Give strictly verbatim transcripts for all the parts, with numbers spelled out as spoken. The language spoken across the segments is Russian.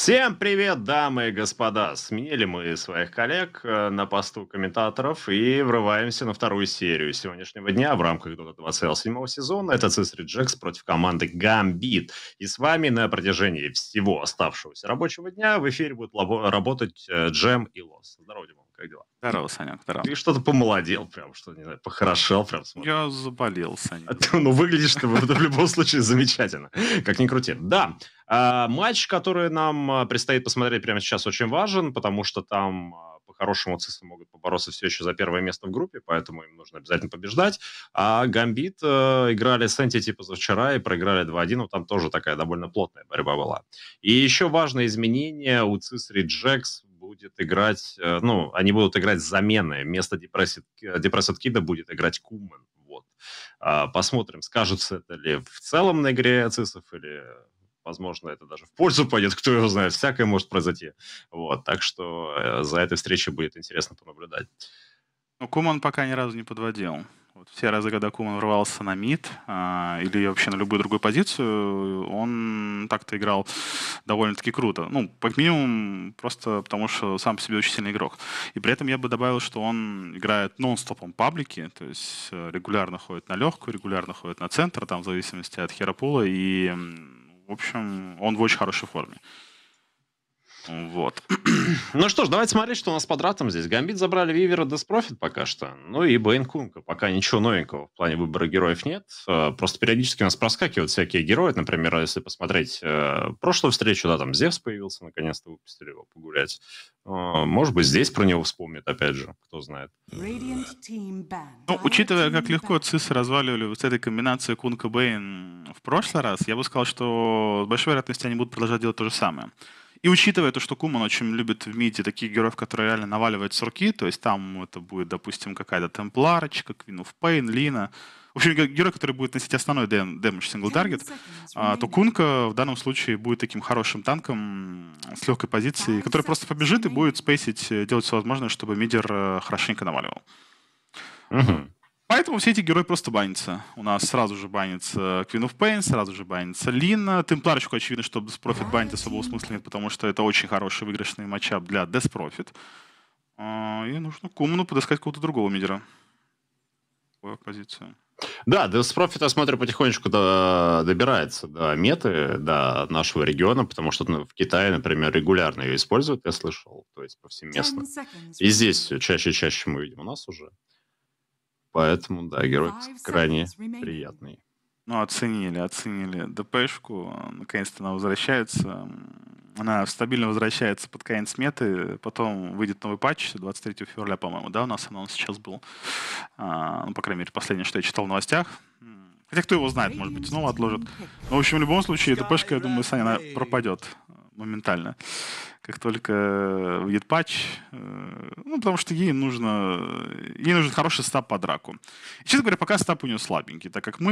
Всем привет, дамы и господа! Сменили мы своих коллег э, на посту комментаторов и врываемся на вторую серию сегодняшнего дня в рамках Dota двадцать седьмого сезона. Это Сис Rejects против команды Gambit. И с вами на протяжении всего оставшегося рабочего дня в эфире будут лабо- работать э, Джем и Лос. Здорово, Димон, как дела? Здорово, Санек, здорово. Ты что-то помолодел прям, что не знаю, похорошел прям. Смотрю. Я заболел, А Санек. ты, ну, выглядишь ты в в любом случае замечательно, как ни крути. Да, а, матч, который нам а, предстоит посмотреть прямо сейчас, очень важен, потому что там а, по-хорошему цисы могут побороться все еще за первое место в группе, поэтому им нужно обязательно побеждать. А Гамбит э, играли с Entity позавчера и проиграли два один, ну, там тоже такая довольно плотная борьба была. И еще важное изменение: у Сис Rejects будет играть, э, ну, они будут играть с заменой. Вместо Depressed Depressed Kid будет играть Кумен. Вот. А, Посмотрим, скажется это ли в целом на игре цисов, или, возможно, это даже в пользу пойдет, кто его знает, всякое может произойти. Вот. Так что э, за этой встречей будет интересно понаблюдать. Ну, Куман пока ни разу не подводил. Вот все разы, когда Куман врывался на мид а, или вообще на любую другую позицию, он так-то играл довольно-таки круто. Ну, как минимум, просто потому что сам по себе очень сильный игрок. И при этом я бы добавил, что он играет нон-стопом паблики, то есть э, регулярно ходит на легкую, регулярно ходит на центр, там в зависимости от херопула, и, м, в общем, он в очень хорошей форме. Вот. Ну что ж, давайте смотреть, что у нас под ратом здесь. Гамбит забрали Вивера, Деспрофит пока что. Ну и Бэйн Кунка. Пока ничего новенького в плане выбора героев нет. Э, Просто периодически у нас проскакивают всякие герои. Например, если посмотреть э, прошлую встречу, да, там Зевс появился, наконец-то выпустили его погулять. Э, Может быть, здесь про него вспомнят, опять же, кто знает. Ну, учитывая, как легко цисы разваливали вот с этой комбинацией Кунка Бэйн в прошлый раз, я бы сказал, что с большой вероятностью они будут продолжать делать то же самое. И учитывая то, что Куман очень любит в миде таких героев, которые реально наваливают с руки, то есть там это будет, допустим, какая-то Темпларочка, Queen of Pain, Лина, в общем, ге- герой, который будет носить основной дэм- дэмэдж сингл таргет, а, то Кунка в данном случае будет таким хорошим танком м, с легкой позиции, который просто побежит и будет спейсить, э, делать все возможное, чтобы мидер э, хорошенько наваливал. Мгм. Поэтому все эти герои просто банятся. У нас сразу же банится Queen of Pain, сразу же банится Лина. Темпларочку, очевидно, что Deathprofit банить особого смысла нет, потому что это очень хороший выигрышный матчап для Deathprofit. А, И нужно Куману подыскать какого-то другого мидера. Такую позицию. Да, Деспрофит, я смотрю, потихонечку до- добирается до меты, до нашего региона, потому что ну, в Китае, например, регулярно ее используют, я слышал, то есть повсеместно. И здесь все чаще и чаще мы видим у нас уже. Поэтому, да, герой крайне приятный. Ну, оценили, оценили ДПшку. Наконец-то она возвращается. Она стабильно возвращается под конец меты. Потом выйдет новый патч двадцать третьего февраля, по-моему, да, у нас анонс сейчас был. А, ну, по крайней мере, последнее, что я читал в новостях. М, Хотя кто его знает, может быть, снова отложат. Но, в общем, в любом случае, ДПшка, я думаю, Саня, она пропадет э, моментально. Как только выйдет патч. э, Ну, потому что ей нужно, ей нужен хороший стап по драку. И, честно говоря, пока стап у нее слабенький, так как мы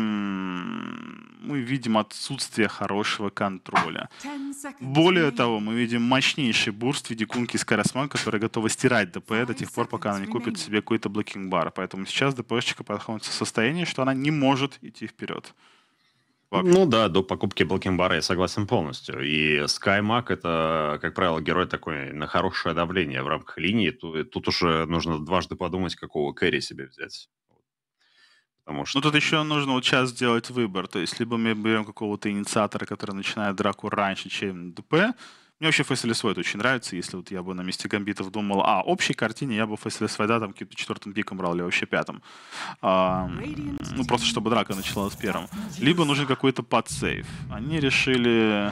видим, мы видим отсутствие хорошего контроля. Более того, мы видим мощнейший бурст в виде Кунки с Карасман, которая готова стирать ДП до тех пор, пока она не купит себе какой-то блокинг-бар. Поэтому сейчас ДПшечка находится в состоянии, что она не может идти вперед. Вообще. Ну да, до покупки Блокинбара я согласен полностью. И SkyMac — это, как правило, герой такой на хорошее давление в рамках линии. Тут, тут уже нужно дважды подумать, какого кэрри себе взять. Потому Ну, что... тут еще нужно вот сейчас сделать выбор. То есть, либо мы берем какого-то инициатора, который начинает драку раньше, чем ДП. Мне вообще Фэсселес Войд очень нравится. Если вот я бы на месте гамбитов думал, а, общей картине я бы Фэсселес Войда там каким-то четвертым пиком брал или вообще пятым. А, ну, просто чтобы драка началась первым. Либо нужен какой-то подсейв. Они решили...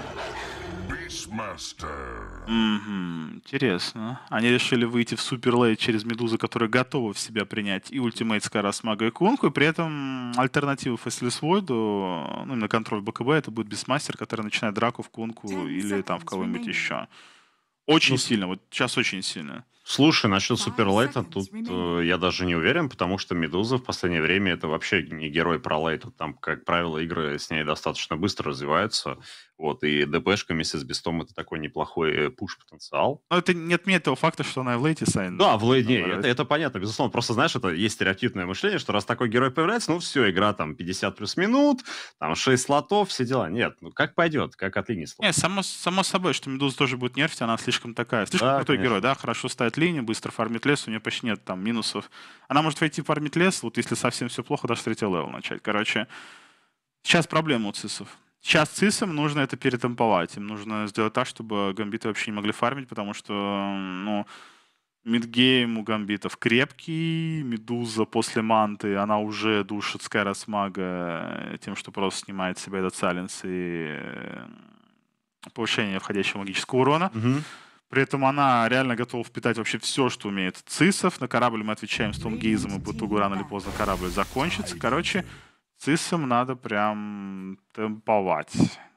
Мгм, интересно. Они решили выйти в суперлейт через Медузу, которая готова в себя принять и ультимейт Скара с Магой и Кунку, и при этом альтернатива Фэслис Войду, ну, именно контроль БКБ, это будет Бисмастер, который начинает драку в Кунку или там в кого-нибудь еще. Очень Ну, с- сильно, вот сейчас очень сильно. Слушай, насчет Five Суперлейта seconds тут э, remaining. я даже не уверен, потому что Медуза в последнее время это вообще не герой про лейту. Там, как правило, игры с ней достаточно быстро развиваются. Вот, и ДПшка вместе с Бестом это такой неплохой э, пуш-потенциал. Но это не отменяет того факта, что она и в лейте сайн. Да, в лейте, собственно не, говоря. это, это понятно, безусловно. Просто, знаешь, это есть стереотипное мышление, что раз такой герой появляется, ну все, игра там пятьдесят плюс минут, там шесть слотов, все дела. Нет, ну как пойдет, как от линии слот. Не, само, само собой, что Медуза тоже будет нерфить, она слишком такая, слишком Да, крутой герой, конечно. да, хорошо ставит линию, быстро фармит лес, у нее почти нет там минусов. Она может войти фармить лес, вот если совсем все плохо, даже с третьего левела начать. Короче, сейчас проблема у цисов. Сейчас цисам нужно это перетемповать, им нужно сделать так, чтобы гамбиты вообще не могли фармить, потому что, ну, мидгейм у гамбитов крепкий, Медуза после манты, она уже душит Скайрос Мага тем, что просто снимает с себя этот сайленс и э, повышение входящего магического урона. Мгм. При этом она реально готова впитать вообще все, что умеет цисов. На корабль мы отвечаем стомгейзом, и по итогу рано или поздно корабль закончится. Короче, цисам надо прям темповать.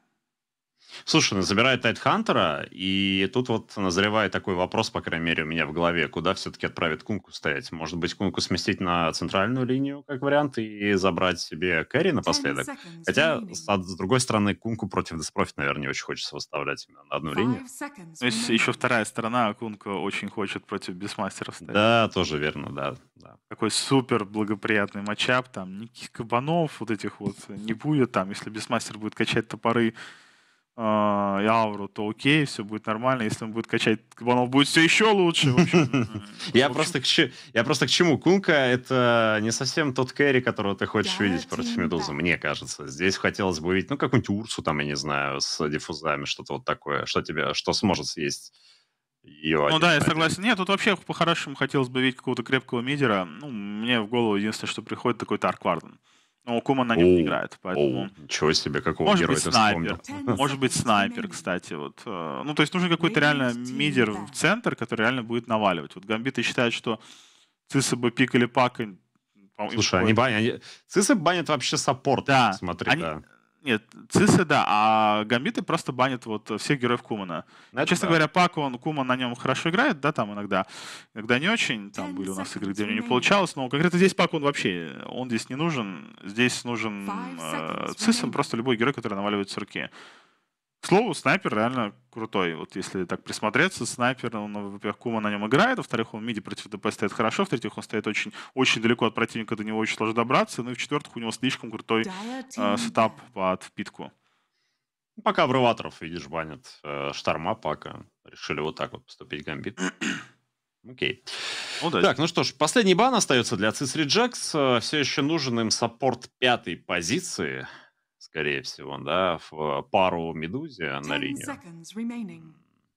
Слушай, ну, забирает Тайтхантера, и тут вот назревает такой вопрос, по крайней мере, у меня в голове, куда все-таки отправит Кунку стоять? Может быть, Кунку сместить на центральную линию, как вариант, и забрать себе Кэрри Ten напоследок? seconds Хотя, remaining. с, с другой стороны, Кунку против Деспрофит, наверное, не очень хочется выставлять именно на одну линию. Five seconds То есть еще remaining. вторая сторона, Кунка очень хочет против Бисмастеров стоять. Да, тоже верно, да. да. Такой супер благоприятный матчап, там никаких кабанов вот этих вот не будет, там если Бисмастер будет качать топоры э, и ауру, то окей, все будет нормально, если он будет качать кабанов, будет все еще лучше. В общем, Я в общем, просто, к че- я просто к чему? Кунка — это не совсем тот кэрри, которого ты хочешь видеть против Медузы, мне кажется. Здесь хотелось бы увидеть, ну, какую-нибудь Урсу, там, я не знаю, с диффузами, что-то вот такое, что тебе, что сможет съесть ее ну один да, я на один. согласен. Нет, тут вообще по-хорошему хотелось бы видеть какого-то крепкого мидера. Ну, мне в голову единственное, что приходит, такой Тарк Варден. Но Кума на нем не Оу, играет, оу, поэтому... ничего себе, какого Может героя быть, ты снайпер. вспомнил. Ten Может быть, seconds снайпер, remaining. кстати. Вот. э, Ну, то есть нужен какой-то реально Radiant team мидер в back. центр, который реально будет наваливать. Вот гамбиты считают, что цисы бы пикали пака, по-моему, им Слушай, они стоит. банят, они... Цисы банят вообще саппорт, Да, смотри, они... да. Нет, цисы, да, а гамбиты просто банят вот всех героев Кумана. Ну, это Честно да. говоря, Пак, он, Куман на нем хорошо играет, да, там иногда. Иногда не очень. Там Ten были у нас игры, seconds где у него не remaining. получалось. Но конкретно здесь Пак, он вообще, он здесь не нужен. Здесь нужен Five э, seconds цисам remaining. просто любой герой, который наваливает с руки. К слову, снайпер реально крутой. Вот если так присмотреться, снайпер, он, во-первых, Кума на нем играет, во-вторых, он в миде против ДП стоит хорошо, в-третьих, он стоит очень, очень далеко от противника, до него очень сложно добраться, ну и в-четвертых, у него слишком крутой Dire э, team сетап back. под впитку. Пока обрываторов, видишь, банят э, Шторма, пока решили вот так вот поступить гамбит. Окей. Удачи. Так, ну что ж, последний бан остается для Цис Rejects. Все еще нужен им саппорт пятой позиции, скорее всего, да, в пару Медузе на Ten линию. seconds remaining.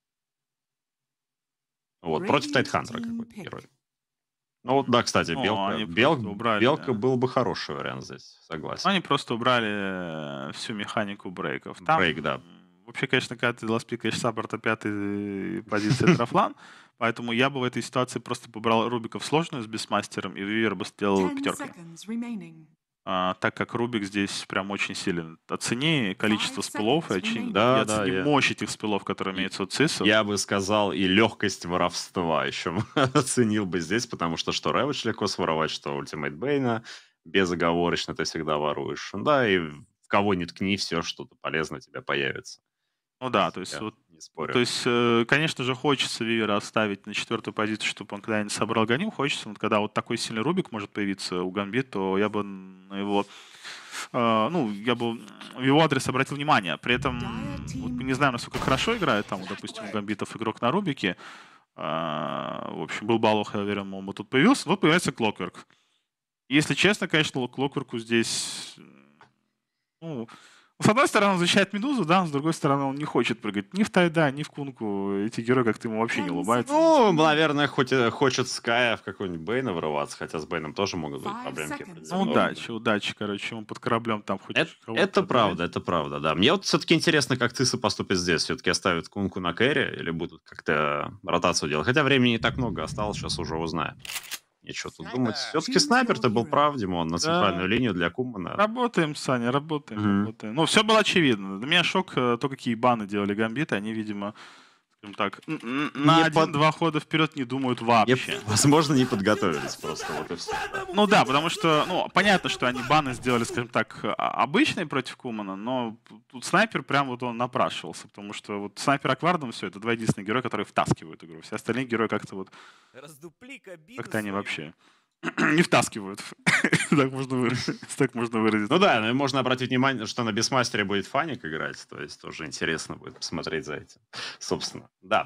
Вот, против Radiant Тайтхантера team какой-то pick. герой. Ну вот, да, кстати, Ну, Белка, они Бел- просто убрали, Белка да. был бы хороший вариант здесь, согласен. Они просто убрали э, всю механику брейков. Там, Брейк, да. м, вообще, конечно, когда ты ласпикаешь саппорта пятой позиции трафлан, поэтому я бы в этой ситуации просто побрал Рубиков сложную с Бисмастером, и Вивер бы сделал Ten пятерки. seconds remaining. А, так как Рубик здесь прям очень силен. Оцени количество Five спылов и, seconds очи- remaining. Да, и да, оцени я- мощь этих спылов, которые И- имеются у цисов. Я бы сказал, и легкость воровства еще оценил бы здесь, потому что что Рэвидж легко своровать, что Ультимейт Бейна безоговорочно ты всегда воруешь. Да, и в кого ни ткни, все что-то полезное у тебя появится. Ну да, то есть Я вот не спорю. То есть, э, конечно же, хочется Вивера оставить на четвертую позицию, чтобы он когда-нибудь собрал ганим. Хочется, вот когда вот такой сильный Рубик может появиться у Гамбит, то я бы на его, э, ну, я бы в его адрес обратил внимание. При этом, вот, не знаю, насколько хорошо играет там, вот, допустим, у Гамбитов игрок на Рубике. А, в общем, был Балох, я уверен, он бы тут появился. Вот появляется Клокверк. Если честно, конечно, Клокверку здесь, ну, с одной стороны, он защищает Медузу, да, с другой стороны, он не хочет прыгать ни в Тайда, ни в Кунку. Эти герои как-то ему вообще не улыбаются. Ну, наверное, хоть и хочет Ская в какой-нибудь Бейна врываться, хотя с Бейном тоже могут быть Five проблемки. seconds. Ну, определенные. удачи, удачи, короче, он под кораблем там хоть Это, кого-то это отправит. правда, это правда, да. Мне вот все-таки интересно, как Цисы поступят здесь. Все-таки оставят Кунку на кэри или будут как-то ротацию делать. Хотя времени не так много осталось, сейчас уже узнаем. Нечего тут думать. Все-таки снайпер-то был прав, Димон, на центральную Да. линию для Кумана. Работаем, Саня, работаем, Мгм. работаем. Ну, все было очевидно. Для меня шок, э, то, какие баны делали Гамбиты. Они, видимо, Так, на один-два под... хода вперед не думают вообще. Не, возможно, не подготовились просто. Вот и все. Ну да, потому что, ну, понятно, что они баны сделали, скажем так, обычные против Кумана, но тут снайпер прям вот он напрашивался, потому что вот снайпер Аквардом все, это два единственных героя, которые втаскивают игру. Все остальные герои как-то вот... Как-то они вообще... не втаскивают. так, можно выразить, так можно выразить. Ну да, но можно обратить внимание, что на Бисмастере будет Фаник играть, то есть тоже интересно будет посмотреть за этим, собственно. Да.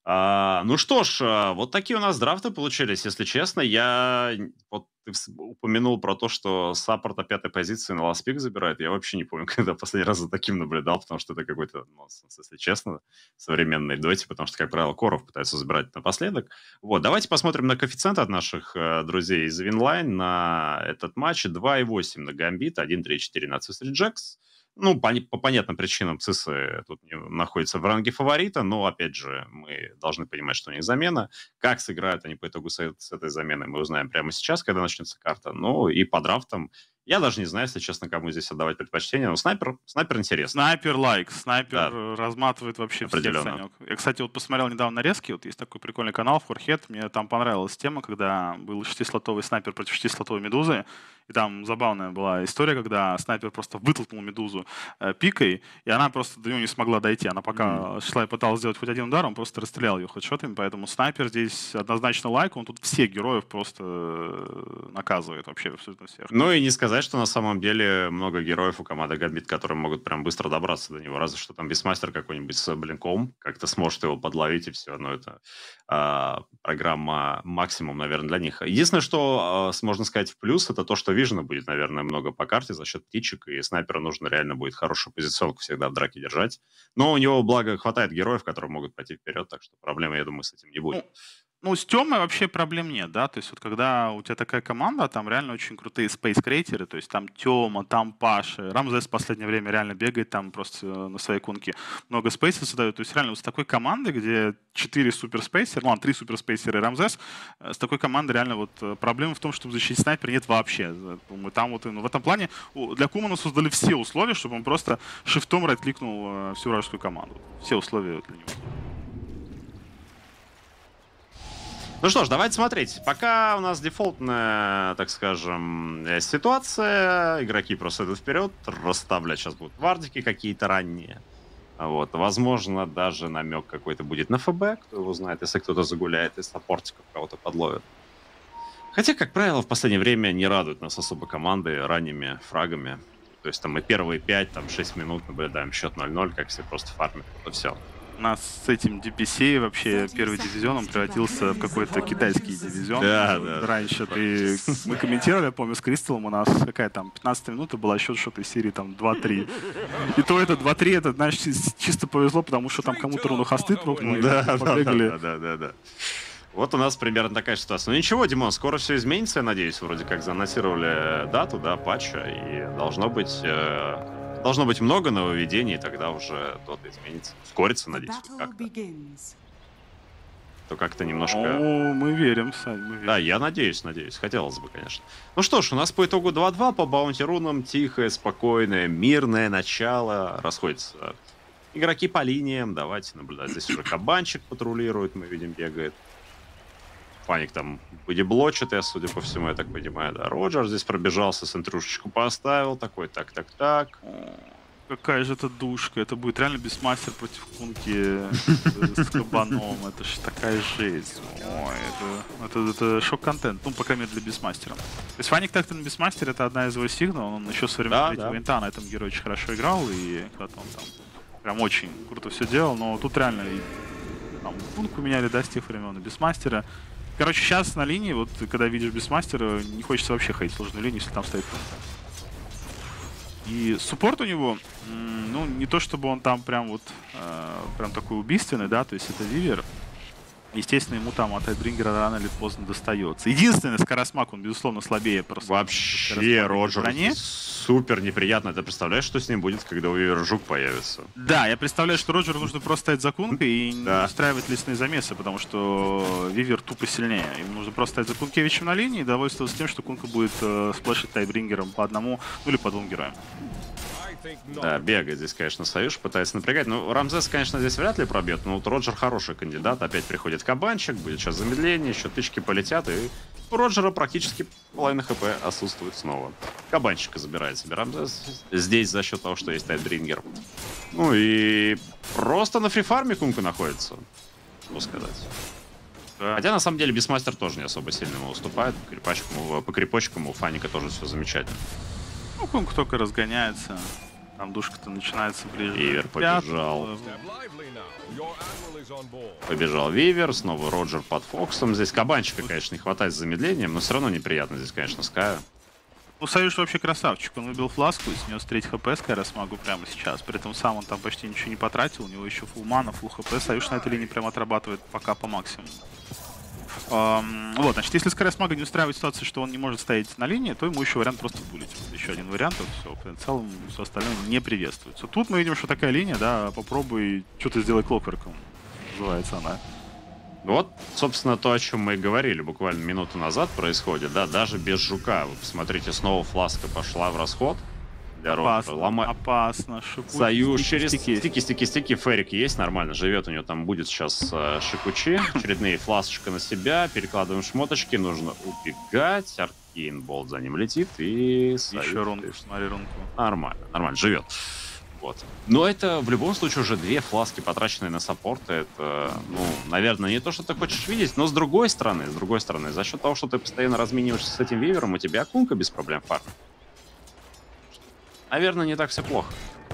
А, ну что ж, вот такие у нас драфты получились. Если честно, я... Вот ты упомянул про то, что саппорт на пятой позиции на Last Pick забирает. Я вообще не помню, когда последний раз за таким наблюдал, потому что это какой-то нонсенс, если честно, современной доте, потому что, как правило, коров пытаются забирать напоследок. Вот, давайте посмотрим на коэффициенты от наших э, друзей из Winline на этот матч. два и восемь на Гамбит, один три четыре на Цисри Джекс. Ну, по, по понятным причинам Цисы тут не находятся в ранге фаворита, но, опять же, мы должны понимать, что у них замена. Как сыграют они по итогу с, с этой заменой, мы узнаем прямо сейчас, когда начнется карта. Ну, и по драфтам я даже не знаю, если честно, кому здесь отдавать предпочтение, но снайпер, снайпер интересно. Снайпер лайк, снайпер да. разматывает вообще всех, Санек. Я, кстати, вот посмотрел недавно нарезки, вот есть такой прикольный канал Forehead, мне там понравилась тема, когда был шестислотовый снайпер против шестислотовой медузы, и там забавная была история, когда снайпер просто вытолкнул медузу э, пикой, и она просто до нее не смогла дойти. Она пока mm. шла и пыталась сделать хоть один удар, он просто расстрелял ее хедшотами, поэтому снайпер здесь однозначно лайк, он тут всех героев просто наказывает вообще абсолютно всех. Ну и не сказать, что на самом деле много героев у команды Гамбит, которые могут прям быстро добраться до него, разве что там Бисмастер какой-нибудь с блинком как-то сможет его подловить и все, но это а, программа максимум, наверное, для них. Единственное, что а, можно сказать в плюс, это то, что Вижена будет, наверное, много по карте за счет птичек, и снайперу нужно реально будет хорошую позиционку всегда в драке держать. Но у него, благо, хватает героев, которые могут пойти вперед, так что проблемы, я думаю, с этим не будет. Ну, с Тёмой вообще проблем нет, да, то есть вот когда у тебя такая команда, там реально очень крутые спейс-крейтеры, то есть там Тёма, там Паша, Рамзес в последнее время реально бегает там просто на своей кунке, много спейсов создает, то есть реально вот с такой командой, где четыре суперспейсера, ну ладно, три суперспейсера и Рамзес, с такой командой реально вот проблема в том, чтобы защитить снайпера нет вообще. Там вот ну, в этом плане для Кумана создали все условия, чтобы он просто шифтом райт-кликнул всю вражескую команду. Все условия для него. Ну что ж, давайте смотреть. Пока у нас дефолтная, так скажем, ситуация. Игроки просто идут вперед. Расставлять сейчас будут вардики какие-то ранние. Вот. Возможно, даже намек какой-то будет на ФБ. Кто его знает, если кто-то загуляет из саппортиков, кого-то подловит. Хотя, как правило, в последнее время не радуют нас особо команды ранними фрагами. То есть там и первые пять, там шесть минут наблюдаем счет ноль ноль, как все просто фармят. Это все. У нас с этим ди пи си вообще первый дивизион, он превратился в какой-то китайский дивизион. Да, да. Раньше ты... мы комментировали, я помню, с Кристаллом у нас какая там пятнадцатая минута была, счет что-то из серии там два-три. И то это два-три, это, знаешь, чисто повезло, потому что там кому-то руну хосты трогнули, да, да, побегали. Да, да, да, да. Вот у нас примерно такая ситуация. Ну ничего, Димон, скоро все изменится, я надеюсь. Вроде как заанонсировали дату, да, патча, и должно быть... Э... Должно быть много нововведений, и тогда уже тот изменится. Ускорится, надеюсь, как-то. То как-то немножко... О, мы верим, Сань, мы верим. Да, я надеюсь, надеюсь. Хотелось бы, конечно. Ну что ж, у нас по итогу два-два по баунти-рунам. Тихое, спокойное, мирное начало. Расходятся игроки по линиям. Давайте наблюдать. Здесь уже кабанчик патрулирует, мы видим, бегает. Фаник там выдеблочит, я, судя по всему, я так понимаю, да. Роджер здесь пробежался, центрушечку поставил, такой, так-так-так. Какая же это душка, это будет реально Бисмастер против Кунки с кабаном, это же такая жесть. Ой, это, это, это шок-контент, ну, по крайней мере, для Бисмастера. То есть Фаник так-то на Бисмастер, это одна из его сигнал, он еще со времен да, третьего да. Винта на этом герое очень хорошо играл, и когда-то он там прям очень круто все делал, но тут реально и, там, Кунку меняли, да, с тех времен, и Бисмастера. Короче, сейчас на линии, вот когда видишь Бисмастера, не хочется вообще ходить в сложную линию, если там стоит. И суппорт у него, ну, не то чтобы он там прям вот, э, прям такой убийственный, да, то есть это Вивер. Естественно, ему там от Тайбрингера рано или поздно достается. Единственный скоросмак, он, безусловно, слабее просто. Вообще, Роджер, супер неприятно. Ты представляешь, что с ним будет, когда у Вивера жук появится? Да, я представляю, что Роджеру нужно просто стоять за кункой и да. не устраивать лесные замесы, потому что Вивер тупо сильнее. Ему нужно просто стоять за Кункевичем на линии и довольствоваться тем, что кунка будет э, сплэшить Тайбрингером по одному, ну или по двум героям. Да, бегает здесь, конечно, Союз, пытается напрягать. Ну, Рамзес, конечно, здесь вряд ли пробьет, но вот Роджер хороший кандидат. Опять приходит кабанчик, будет сейчас замедление, еще тычки полетят, и у Роджера практически половина хп отсутствует снова. Кабанчика забирает себе Рамзес. Здесь за счет того, что есть Тайдбрингер. Ну и просто на фрифарме Кунка находится, что сказать. Да. Хотя, на самом деле, Бисмастер тоже не особо сильно ему уступает. По крепачкам, по крепочкам у Фаника тоже все замечательно. Ну, Кунг только разгоняется. Там душка-то начинается ближе. Вивер побежал. Побежал Вивер, снова Роджер под Фоксом. Здесь кабанчика, конечно, не хватает с замедлением, но все равно неприятно здесь, конечно, Скаю. Ну, Союз вообще красавчик. Он выбил фласку и снес треть хп с Кайросмагу прямо сейчас. При этом сам он там почти ничего не потратил. У него еще фулл мана, фулл хп. Союз на этой линии прям отрабатывает пока по максимуму. Um, вот, значит, если Скайросмага не устраивает ситуацию, что он не может стоять на линии, то ему еще вариант просто булить. Еще один вариант, и все. В целом, все остальное не приветствуется. Тут мы видим, что такая линия, да, попробуй что-то сделай клокверком. Называется она. Вот, собственно, то, о чем мы и говорили буквально минуту назад происходит, да, даже без жука. Вы посмотрите, снова фласка пошла в расход. Для опасно, Лома... опасно. Шикучи, Союз стики, через стики, стики, стики, стики. Ферик есть, нормально живет. У него там будет сейчас э, Шикучи. Очередные фласочка на себя. Перекладываем шмоточки. Нужно убегать. Аркейн болт за ним летит. И Союз, еще рунку, смотри рунку. Нормально, нормально, живет. Вот. Но это в любом случае уже две фласки, потраченные на саппорты. Это, ну, наверное, не то, что ты хочешь видеть, но с другой стороны, с другой стороны, за счет того, что ты постоянно размениваешься с этим Вивером, у тебя Кунка без проблем фармит. Наверное, не так все плохо.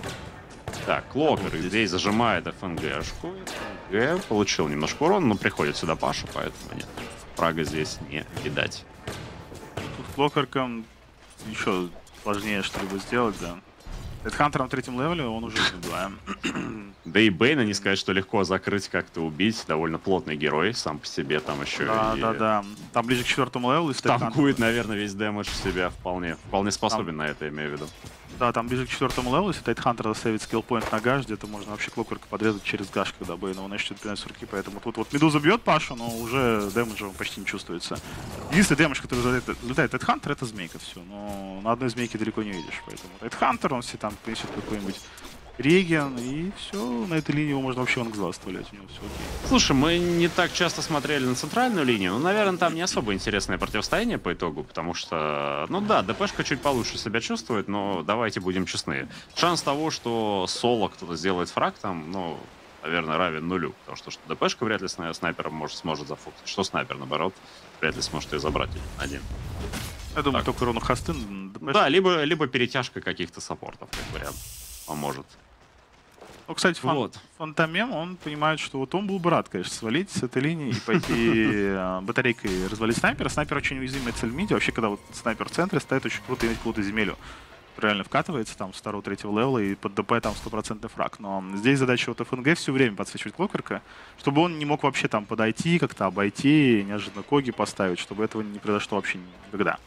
Так, Клокер здесь зажимает ФНГшку. ФНГ получил немножко урона, но приходит сюда Паша, поэтому нет. Прага здесь не видать. Тут Клокерком еще сложнее что-либо сделать, да. Хантер на третьем левеле, он уже убиваем. Да и Бейна не сказать, что легко закрыть, как-то убить. Довольно плотный герой сам по себе. Там еще да, и... да, да. Там ближе к четвертому левелу. Танкует, наверное, весь дэмэдж в себя вполне. Вполне способен там... на это, имею в виду. Да, там ближе к четвертому левелу, если Тайтхантер засейвит скиллпоинт на гаш, где-то можно вообще Клокверка подрезать через гаш, когда Бейна его начнет пинать с руки. Поэтому тут вот Медуза бьет Пашу, но уже дэмэджа почти не чувствуется. Единственный дэмэдж, который залетает Тайтхантер, это змейка, все. Но на одной змейке далеко не видишь. Поэтому Тайтхантер, он все там принесет какой-нибудь реген, и все, на этой линии его можно вообще в ангзла оставлять, у него все окей. Слушай, мы не так часто смотрели на центральную линию, но, наверное, там не особо интересное противостояние по итогу, потому что, ну да, ДПшка чуть получше себя чувствует, но давайте будем честны. Шанс того, что соло кто-то сделает фраг там, ну, наверное, равен нулю, потому что, что ДПшка вряд ли снайпером может, сможет зафокусить, что снайпер, наоборот, вряд ли сможет ее забрать один. Я думаю, так. только Рону Хастын. Да, либо, либо перетяжка каких-то саппортов, как вариант, поможет. Ну, кстати, фан вот. Фантомем, он понимает, что вот он был бы рад, конечно, свалить с этой линии и пойти батарейкой развалить снайпера. Снайпер очень уязвимая цель в миде. Вообще, когда вот снайпер в центре стоит, очень круто иметь какую-то земелю. Реально вкатывается там с второго-третьего левела и под ДП там стопроцентный фраг. Но здесь задача вот ФНГ все время подсвечивать Клокверка, чтобы он не мог вообще там подойти, как-то обойти, неожиданно коги поставить, чтобы этого не произошло вообще никогда.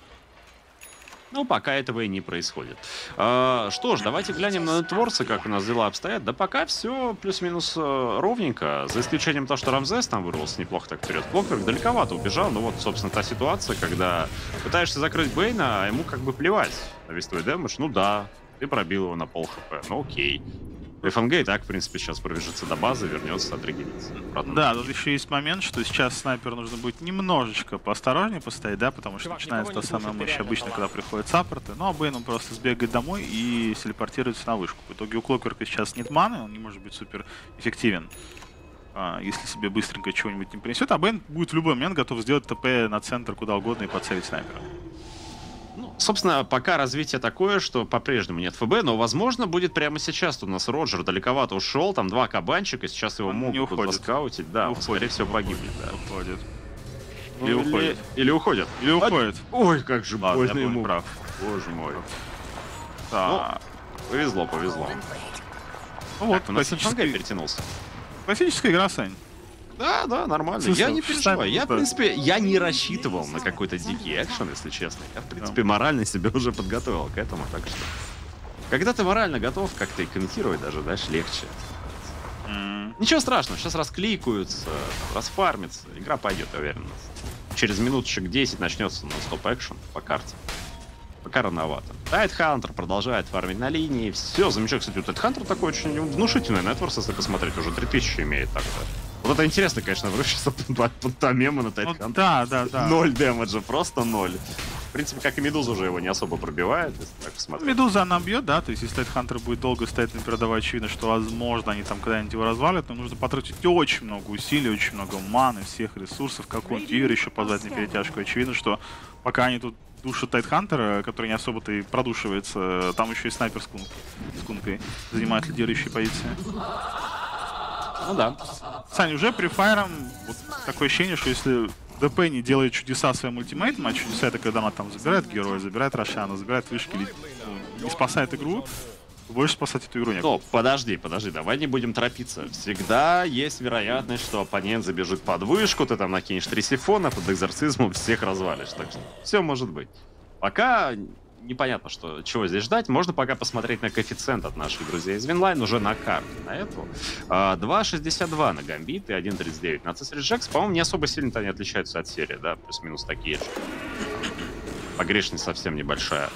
Ну, пока этого и не происходит. А, что ж, давайте глянем на Нетворса, как у нас дела обстоят. Да пока все плюс-минус э, ровненько, за исключением того, что Рамзес там вырвался неплохо так вперед. Клокверк далековато убежал, ну вот, собственно, та ситуация, когда пытаешься закрыть Бейна, а ему как бы плевать на весь твой дэмэдж. Ну да, ты пробил его на пол хп, ну окей. ФНГ и так, в принципе, сейчас пробежится до базы, вернется, отрегенится. Да, тут еще есть момент, что сейчас снайперу нужно будет немножечко поосторожнее постоять, да, потому что Чувак, начинается та самая мощь обычно, когда приходят саппорты. Ну, а Бейн он просто сбегает домой и телепортируется на вышку. В итоге у Клокверка сейчас нет маны, он не может быть супер эффективен, если себе быстренько чего-нибудь не принесет. А Бейн будет в любой момент готов сделать ТП на центр куда угодно и подсейвить снайпера. Ну, собственно, пока развитие такое, что по-прежнему нет ФБ, но, возможно, будет прямо сейчас. У нас Роджер далековато ушел, там два кабанчика, сейчас его он могут заскаутить. Да, он, скорее всего, погибнет. Да. Уходит. Ну, или, или уходит. Или уходит. Или уходит. А... Ой, как же Ладно, больно ему. Прав. Боже мой. Да. Ну, повезло, повезло. Ну вот, так, у нас классический... перетянулся. Классическая игра, Сань. Да, да, нормально. Слушай, я не переживаю. Я, в принципе, я не рассчитывал на какой-то дикий экшен, если честно. Я, в принципе, морально себя уже подготовил к этому, так что... Когда ты морально готов, как-то и комментировать даже, знаешь, легче. Mm. Ничего страшного, сейчас раскликаются, расфармится, игра пойдет, я уверен. Через минуточек десять начнется на стоп экшен по карте. пока рановато. Тайтхантер продолжает фармить на линии. Все, замечаю, кстати, у Тайтхантера такой очень внушительный нетворс, если посмотреть, уже три тысячи имеет так-то. Вот это интересно, конечно, выручится пантомема на Тайтхантер. Ну, да, да, да. Ноль дэмэджа, просто ноль. В принципе, как и Медуза уже его не особо пробивает, если так посмотреть. Медуза она бьет, да, то есть если Тайтхантер будет долго стоять на передовой, очевидно, что, возможно, они там когда-нибудь его развалят, но нужно потратить очень много усилий, очень много маны, всех ресурсов, какой-нибудь Ивер еще позвать на перетяжку. Очевидно, что пока они тут душат Тайтхантера, который не особо-то и продушивается, там еще и снайпер с, кун... с кункой занимает лидирующие позиции. Ну да. Сань, уже при файром вот такое ощущение, что если ДП не делает чудеса своим ультимейтом, а чудеса это когда она там забирает героя, забирает Рошана, забирает вышки, ну, не спасает игру, больше спасать эту игру некуда. Но подожди, подожди, давай не будем торопиться. Всегда есть вероятность, что оппонент забежит под вышку, ты там накинешь три сифона, под экзорцизмом всех развалишь. Так что все может быть. Пока непонятно, что, чего здесь ждать. Можно пока посмотреть на коэффициент от наших друзей из Винлайн уже на карте. На эту два шестьдесят два на Гамбит и один тридцать девять на Цесарь Джекс. По-моему, не особо сильно-то они отличаются от серии, да, плюс-минус такие же. Погрешность совсем небольшая.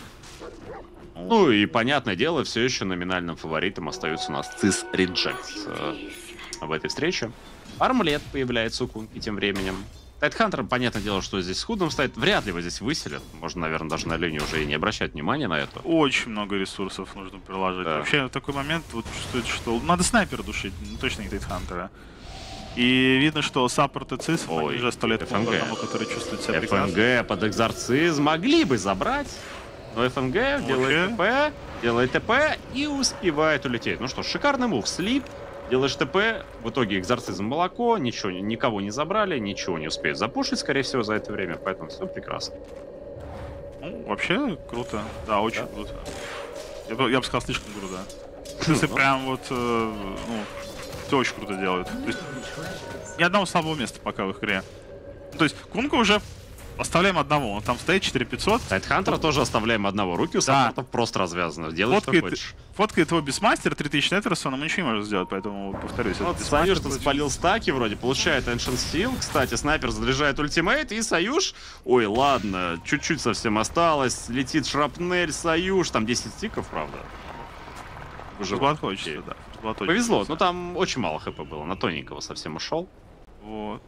Ну и, понятное дело, все еще номинальным фаворитом остается у нас Цис Реджекс э, в этой встрече. Армлет появляется у Кунки тем временем. Тайтхантер, понятное дело, что здесь с худом стоит. Вряд ли его здесь выселят. Можно, наверное, даже на линию уже и не обращать внимания на это. Очень много ресурсов нужно приложить. Да. Вообще, в такой момент вот чувствуется, что надо снайпера душить, ну, точно не Тайтхантера. И видно, что саппорт и Цис уже сто лет по тому, который чувствует себя прекрасно. ФНГ под экзорцизм могли бы забрать. Но ФНГ okay. делает ТП, делает ТП и успевает улететь. Ну что ж, шикарный мув. Слип, делаешь ТП, в итоге экзорцизм молоко, ничего, никого не забрали, ничего не успеют запушить, скорее всего, за это время, поэтому все прекрасно. Ну, вообще круто, да, очень да. круто. Я бы, я бы сказал, слишком круто. Если прям вот, э, ну, все очень круто делают. То есть, ни одного слабого места пока в их игре. То есть, Кунка уже... Оставляем одного, он там стоит четыре пятьсот. Тайтхантера тоже оставляем одного. Руки у да. саппортов просто развязаны. Делай, фоткает, что хочешь. Фоткает его Бисмастер, три тысячи нетверса, но мы ничего не можем сделать, поэтому повторюсь. Вот Союз там спалил стаки вроде, получает Ancient Steel. Кстати, снайпер заряжает ультимейт, и Союз... Ой, ладно, чуть-чуть совсем осталось. Летит шрапнель, Союз, там десять стиков, правда. Уже хочется, да. Повезло, но там очень мало хп было, на тоненького совсем ушел. Вот.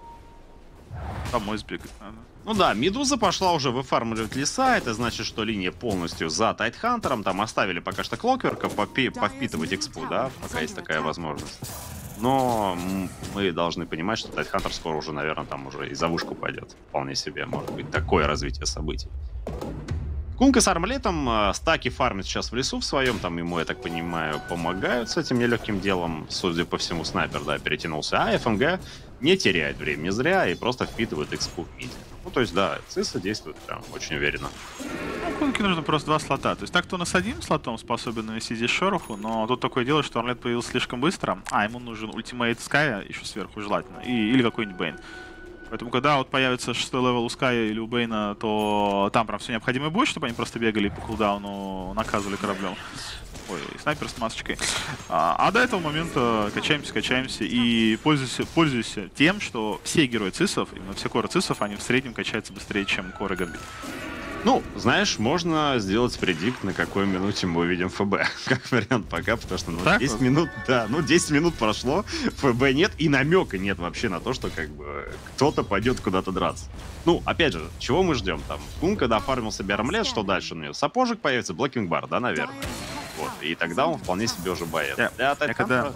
Домой сбегать надо. Ну да, Медуза пошла уже выфармливать леса, это значит, что линия полностью за Тайтхантером, там оставили пока что Клокверка повпитывать экспу, да, пока есть такая возможность. Но мы должны понимать, что Тайтхантер скоро уже, наверное, там уже и за вышку пойдет. Вполне себе, может быть, такое развитие событий. Кунка с армлетом э, стаки фармит сейчас в лесу в своем, там ему, я так понимаю, помогают с этим нелегким делом. Судя по всему, снайпер, да, перетянулся. А ФНГ не теряет время не зря и просто впитывает экспу в миде. Ну, то есть, да, Циса действует прям очень уверенно. Ну, Кунке нужно просто два слота. То есть, так-то он и с одним слотом способен навести здесь шороху, но тут такое дело, что армлет появился слишком быстро, а ему нужен ультимейт Ская еще сверху желательно, и, или какой-нибудь Бейн. Поэтому, когда вот появится шестой левел у Ская или у Бейна, то там прям все необходимое будет, чтобы они просто бегали и по кулдауну наказывали кораблем. Ой, снайпер с масочкой. А, а до этого момента качаемся, качаемся и пользуйся, пользуйся тем, что все герои цисов, именно все коры цисов, они в среднем качаются быстрее, чем коры Гамбит. Ну, знаешь, можно сделать предикт, на какой минуте мы увидим ФБ. Как вариант пока, потому что ну, десять вот? минут, да, ну десять минут прошло, ФБ нет, и намека нет вообще на то, что как бы кто-то пойдет куда-то драться. Ну, опять же, чего мы ждем там? Кунка дофармил себе армлет, что дальше у нее? Сапожик появится, блокинг бар, да, наверное. Вот, и тогда он вполне себе уже боец. Я, я, когда...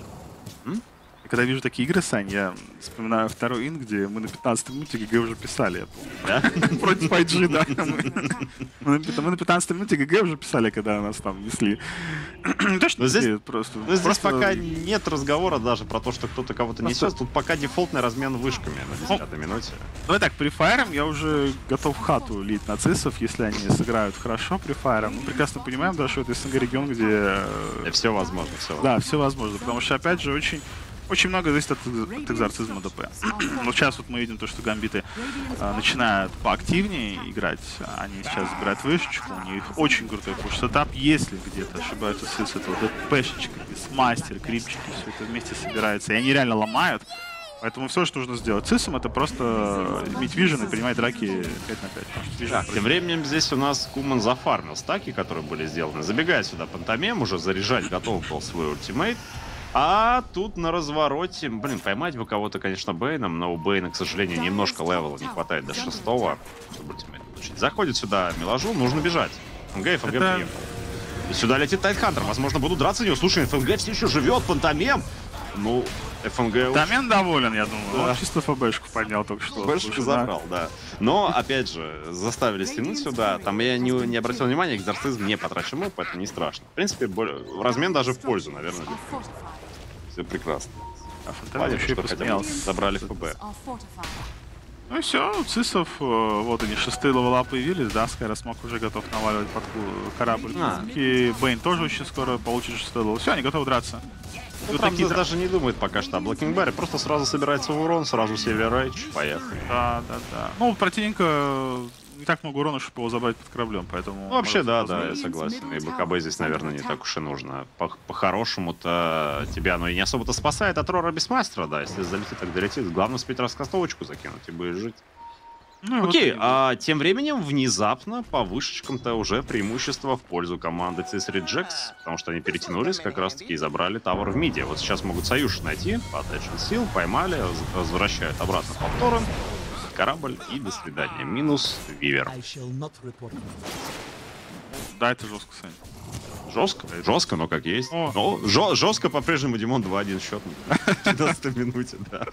Когда вижу такие игры, Сань, я вспоминаю второй ин, где мы на пятнадцатой минуте ГГ уже писали. Да? Против ай джи, да. Мы на пятнадцатой минуте ГГ уже писали, когда нас там несли. Но здесь пока нет разговора даже про то, что кто-то кого-то несет. Тут пока дефолтный размен вышками на десятой минуте. Давай так, при файром я уже готов хату лить на цисов, если они сыграют хорошо при файром. Мы прекрасно понимаем, да, что это СНГ регион, где... Все возможно, все. Да, все возможно, потому что, опять же, очень... Очень много зависит от, от экзорцизма ДП. Вот сейчас вот мы видим то, что гамбиты а, начинают поактивнее играть. Они сейчас забирают вышечку, у них очень крутой пуш-сетап. Если где-то ошибаются с этого ДПшечка, мастер, крипчики, все это вместе собирается, и они реально ломают. Поэтому все, что нужно сделать цисом, это просто иметь вижен и принимать драки пять на пять. Так, тем временем здесь у нас Куман зафармил стаки, которые были сделаны. Забегает сюда Пантомем, уже заряжать готов был свой ультимейт. А тут на развороте, блин, поймать бы кого-то, конечно, Бейном, но у Бейна, к сожалению, немножко левела не хватает до шестого, чтобы ультимейт получить. Заходит сюда Миложу, нужно бежать. ФНГ и ФНГ Это... приехал. И сюда летит Тайтхантер, возможно, будут драться за него. Слушай, ФНГ все еще живет, Пантомем. Ну, ФНГ... Тамен доволен, я думаю. Да. Он чисто ФБшку поднял только что. ФБшку забрал, да. Но, опять же, заставили стянуть сюда. Там я не, не обратил внимания, экзорцизм не потрачен опыт, это не страшно. В принципе, более... размен даже в пользу, наверное. Все прекрасно. А Понятно, еще и что хотя бы посмеялся. забрали ФБ. Ну и все, у Цисов, э, вот они, шестые левела появились, да, Скайра смог уже готов наваливать под ку- корабль. А. И Бейн тоже очень скоро получит шестой левел. Все, они готовы драться. Ну, Вот там такие здесь даже не думает пока что о Блокинг Барре, просто сразу собирается в урон, сразу Север Рейдж, поехали. Да, да, да. Ну, у противника не так много урона, чтобы его забрать под кораблем, поэтому... Ну, вообще, может да, позволить. да, я согласен. И БКБ здесь, наверное, не так уж и нужно. По- По-хорошему-то тебя оно и не особо-то спасает от Рора Бесмастера, да, если залетит, так долетит. Главное успеть раскастовочку закинуть и будешь жить. Ну, и вот Окей, и- а тем временем внезапно по вышечкам-то уже преимущество в пользу команды Цис Rejects, потому что они перетянулись как раз-таки и забрали тавер в миде. Вот сейчас могут союз найти, по Attention Seal, поймали, воз- возвращают обратно по торрент, корабль и до свидания. Минус Вивер. Да, это жестко, Сань. Жестко, жестко, но как есть. О. Но жё- жестко по-прежнему Димон два-один счет на пятнадцатой минуте, да.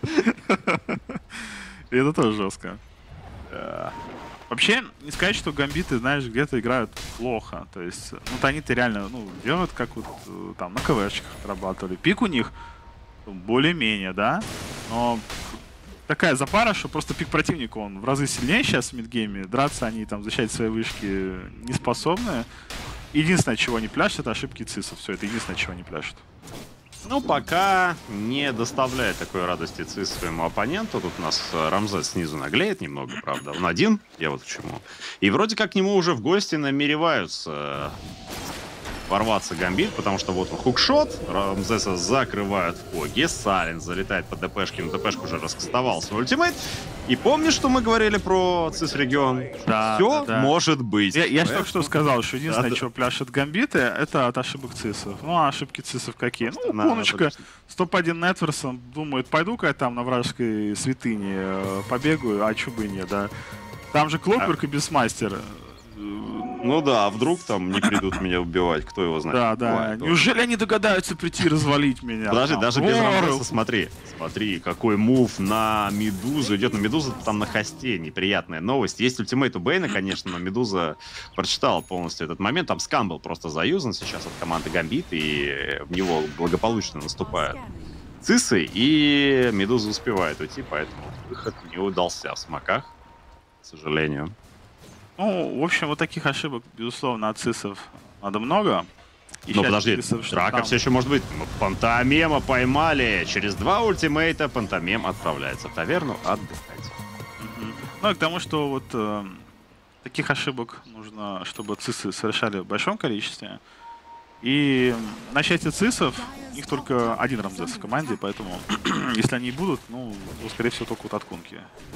И это тоже жестко. Да. Вообще, не сказать, что гамбиты, знаешь, где-то играют плохо. То есть, ну, то они-то реально, ну, делают, как вот э, там на КВшечках отрабатывали. Пик у них более-менее, да? Но такая запара, что просто пик противника, он в разы сильнее сейчас в мидгейме. Драться они там, защищать свои вышки не способны. Единственное, чего они пляшут, это ошибки цисов. Все, это единственное, чего они пляшут. Ну, пока не доставляет такой радости Цис своему оппоненту. Тут у нас э, Рамзес снизу наглеет немного, правда. Он один, я вот к чему. И вроде как к нему уже в гости намереваются ворваться гамбит, потому что вот он хукшот, Рамзеса закрывают в поге, Сален залетает по ДПшке, но ДПшка уже раскастовал свой ультимейт. И помнишь, что мы говорили про Цис регион? Да, Все да, да. может быть. Я, я же только что сказал, что единственное, Да, да. что пляшет гамбиты, это от ошибок цисов. Ну, а ошибки цисов какие? Просто Ну, на- Куночка, стоп один Нетверсон думает, пойду-ка я там на вражеской святыне э, побегаю, а чё бы и нет, да. Там же Клокверк и Бисмастер. Ну да, а вдруг там не придут меня убивать, кто его знает. Да, да. Бывает, Неужели они догадаются прийти и развалить меня? Подожди, Там, даже без Ворл. Рамзеса, смотри. Смотри, какой мув на Медузу идет. Но Медуза там на хосте, неприятная новость. Есть ультимейт у Бейна, конечно, но Медуза прочитала полностью этот момент. Там скам был просто заюзан сейчас от команды Гамбит, и в него благополучно наступают Цисы, и Медуза успевает уйти, поэтому выход не удался в смоках, к сожалению. Ну, в общем, вот таких ошибок, безусловно, от цисов надо много. И Но щас подожди, цисов, что драка там- все еще может быть. Ну, Пантомема поймали. Через два ультимейта Пантомем отправляется в таверну отдыхать. Мгм. Ну и к тому, что вот э, таких ошибок нужно, чтобы цисы совершали в большом количестве. И на счастье цисов, у них только один Рамзес в команде, поэтому если они и будут, ну, ну, скорее всего, только вот от Кунки.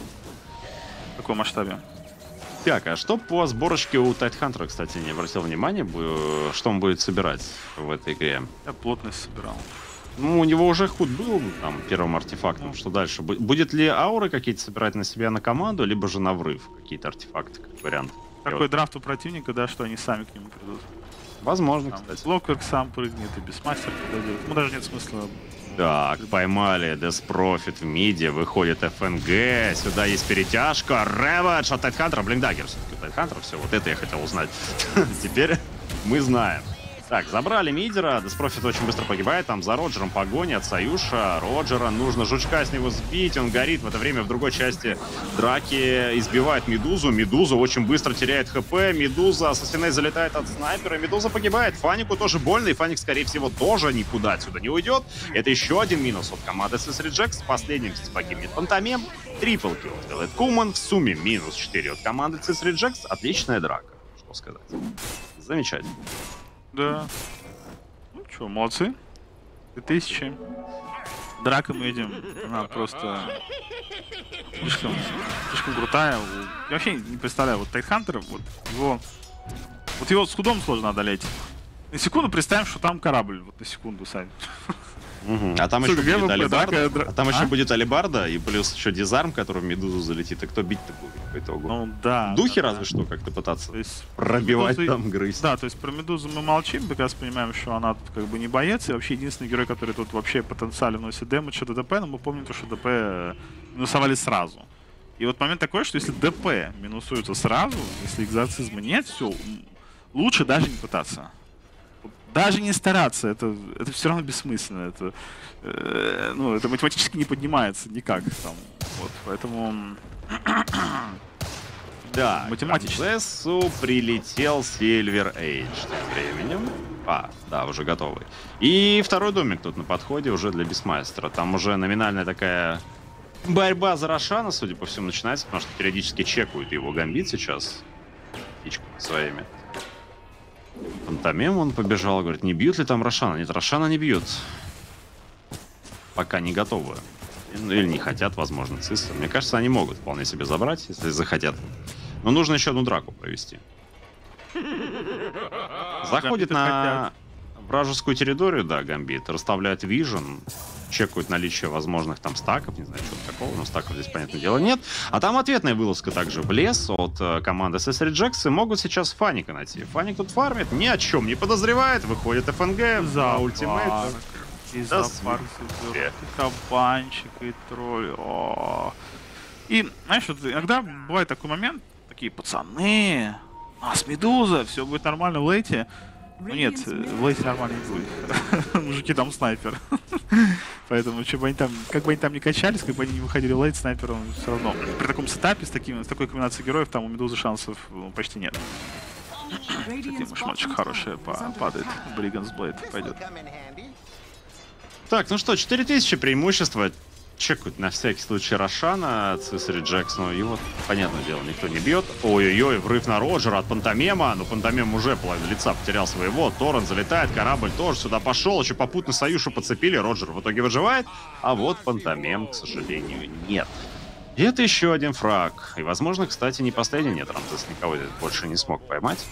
В таком масштабе. Так, а что по сборочке у Тайтхантера, кстати, не обратил внимания, бу- что он будет собирать в этой игре? Я плотность собирал. Ну, у него уже худ был там первым артефактом. Что дальше? Бу- Будет ли ауры какие-то собирать на себя на команду, либо же на врыв какие-то артефакты, как вариант? Я Такой вот- драфт у противника, да, что они сами к нему придут. Возможно, Там кстати. Локверк сам прыгнет, и Бисмастер подойдет. Ну, даже нет смысла. Так, поймали Деспрофит в миде, выходит эф эн гэ, сюда есть перетяжка, Рэвидж от Тайтхантера, Блиндаггер все-таки Тайтхантера, все, вот это я хотел узнать. Теперь мы знаем. Так, забрали мидера, Деспрофит очень быстро погибает, там за Роджером погоня от Союша, Роджера, нужно жучка с него сбить, он горит, в это время в другой части драки избивает Медузу, Медуза очень быстро теряет хп, Медуза, Ассасиней залетает от снайпера, Медуза погибает, Фанику тоже больно, и Фаник, скорее всего, тоже никуда отсюда не уйдет. Это еще один минус от команды Цис Rejects, последним здесь погибнет Пантомем, трипл килл делает Куман, в сумме минус четыре от команды Цис Rejects, отличная драка, что сказать. Замечательно. Да. Ну что, молодцы. две тысячи. Драка мы видим, она просто слишком, слишком крутая. Я вообще не представляю, вот Тайтхантер, вот его, вот его с худом сложно одолеть. На секунду представим, что там корабль, вот на секунду, Сань. Угу. А там Сука, еще будет ГВП, алибарда, драка, а там а? еще будет алибарда и плюс еще дизарм, который в медузу залетит. И кто бить-то будет по итогу? Ну да. Духи да, разве да. что как-то пытаться То есть пробивать Медузы- там, грызть. Да, то есть про Медузу мы молчим, как раз понимаем, что она тут как бы не боец, и вообще единственный герой, который тут вообще потенциально вносит дэмэдж, это ДП, но мы помним то, что ДП э, минусовали сразу. И вот момент такой, что если ДП минусуется сразу, если экзорцизма нет, все, лучше даже не пытаться. Вот даже не стараться, это, это все равно бессмысленно, это, э, ну, это математически не поднимается никак там, вот, поэтому... Да, математически. к Рамзесу прилетел Silver Age тем временем. А, да, уже готовый. И второй домик тут на подходе уже для Бисмайстера. Там уже номинальная такая борьба за Рошана, судя по всему, начинается, потому что периодически чекают его гамбит сейчас птичками своими. Пантомим он побежал, говорит, не бьют ли там Рошана? Нет, Рошана не бьют. Пока не готовы. Или не хотят, возможно, Циса. Мне кажется, они могут вполне себе забрать, если захотят. Но нужно еще одну драку провести. Заходит на вражескую территорию, да, гамбит, расставляет вижен, чекают наличие возможных там стаков, не знаю, что такого, но стаков здесь, понятное дело, нет. А там ответная вылазка также в лес от э, команды эс эс Rejects, и могут сейчас Фаника найти. Фаник тут фармит, ни о чем не подозревает, выходит эф эн гэ за ультимейт. И Да, зоопарк, свет. и кабанчик, и тролль. О. И, знаешь, вот иногда бывает такой момент, такие пацаны, у нас Медуза, все будет нормально в лейте. Ну нет, в лейте нормально не будет. Мужики, там снайпер. Поэтому, что бы они там, как бы они там не качались, как бы они не выходили в лейт, снайпером все равно. При таком сетапе, с, таким, с такой комбинацией героев, там у Медузы шансов ну, почти нет. Кстати, мышмачек хороший падает. Бриганс Блейд пойдет. Так, ну что, четыре тысячи преимущества. Чекают на всякий случай Рошана, Цесари Джекс, но его, понятное дело, никто не бьет. Ой-ой-ой, врыв на Роджера от Пантомема, но Пантомем уже половину лица потерял своего. Торрент залетает, корабль тоже сюда пошел, еще попутно Союшу подцепили, Роджер в итоге выживает, а вот Пантомем, к сожалению, нет. И это еще один фраг. И, возможно, кстати, не последний. Нет, Рамзес никого здесь больше не смог поймать.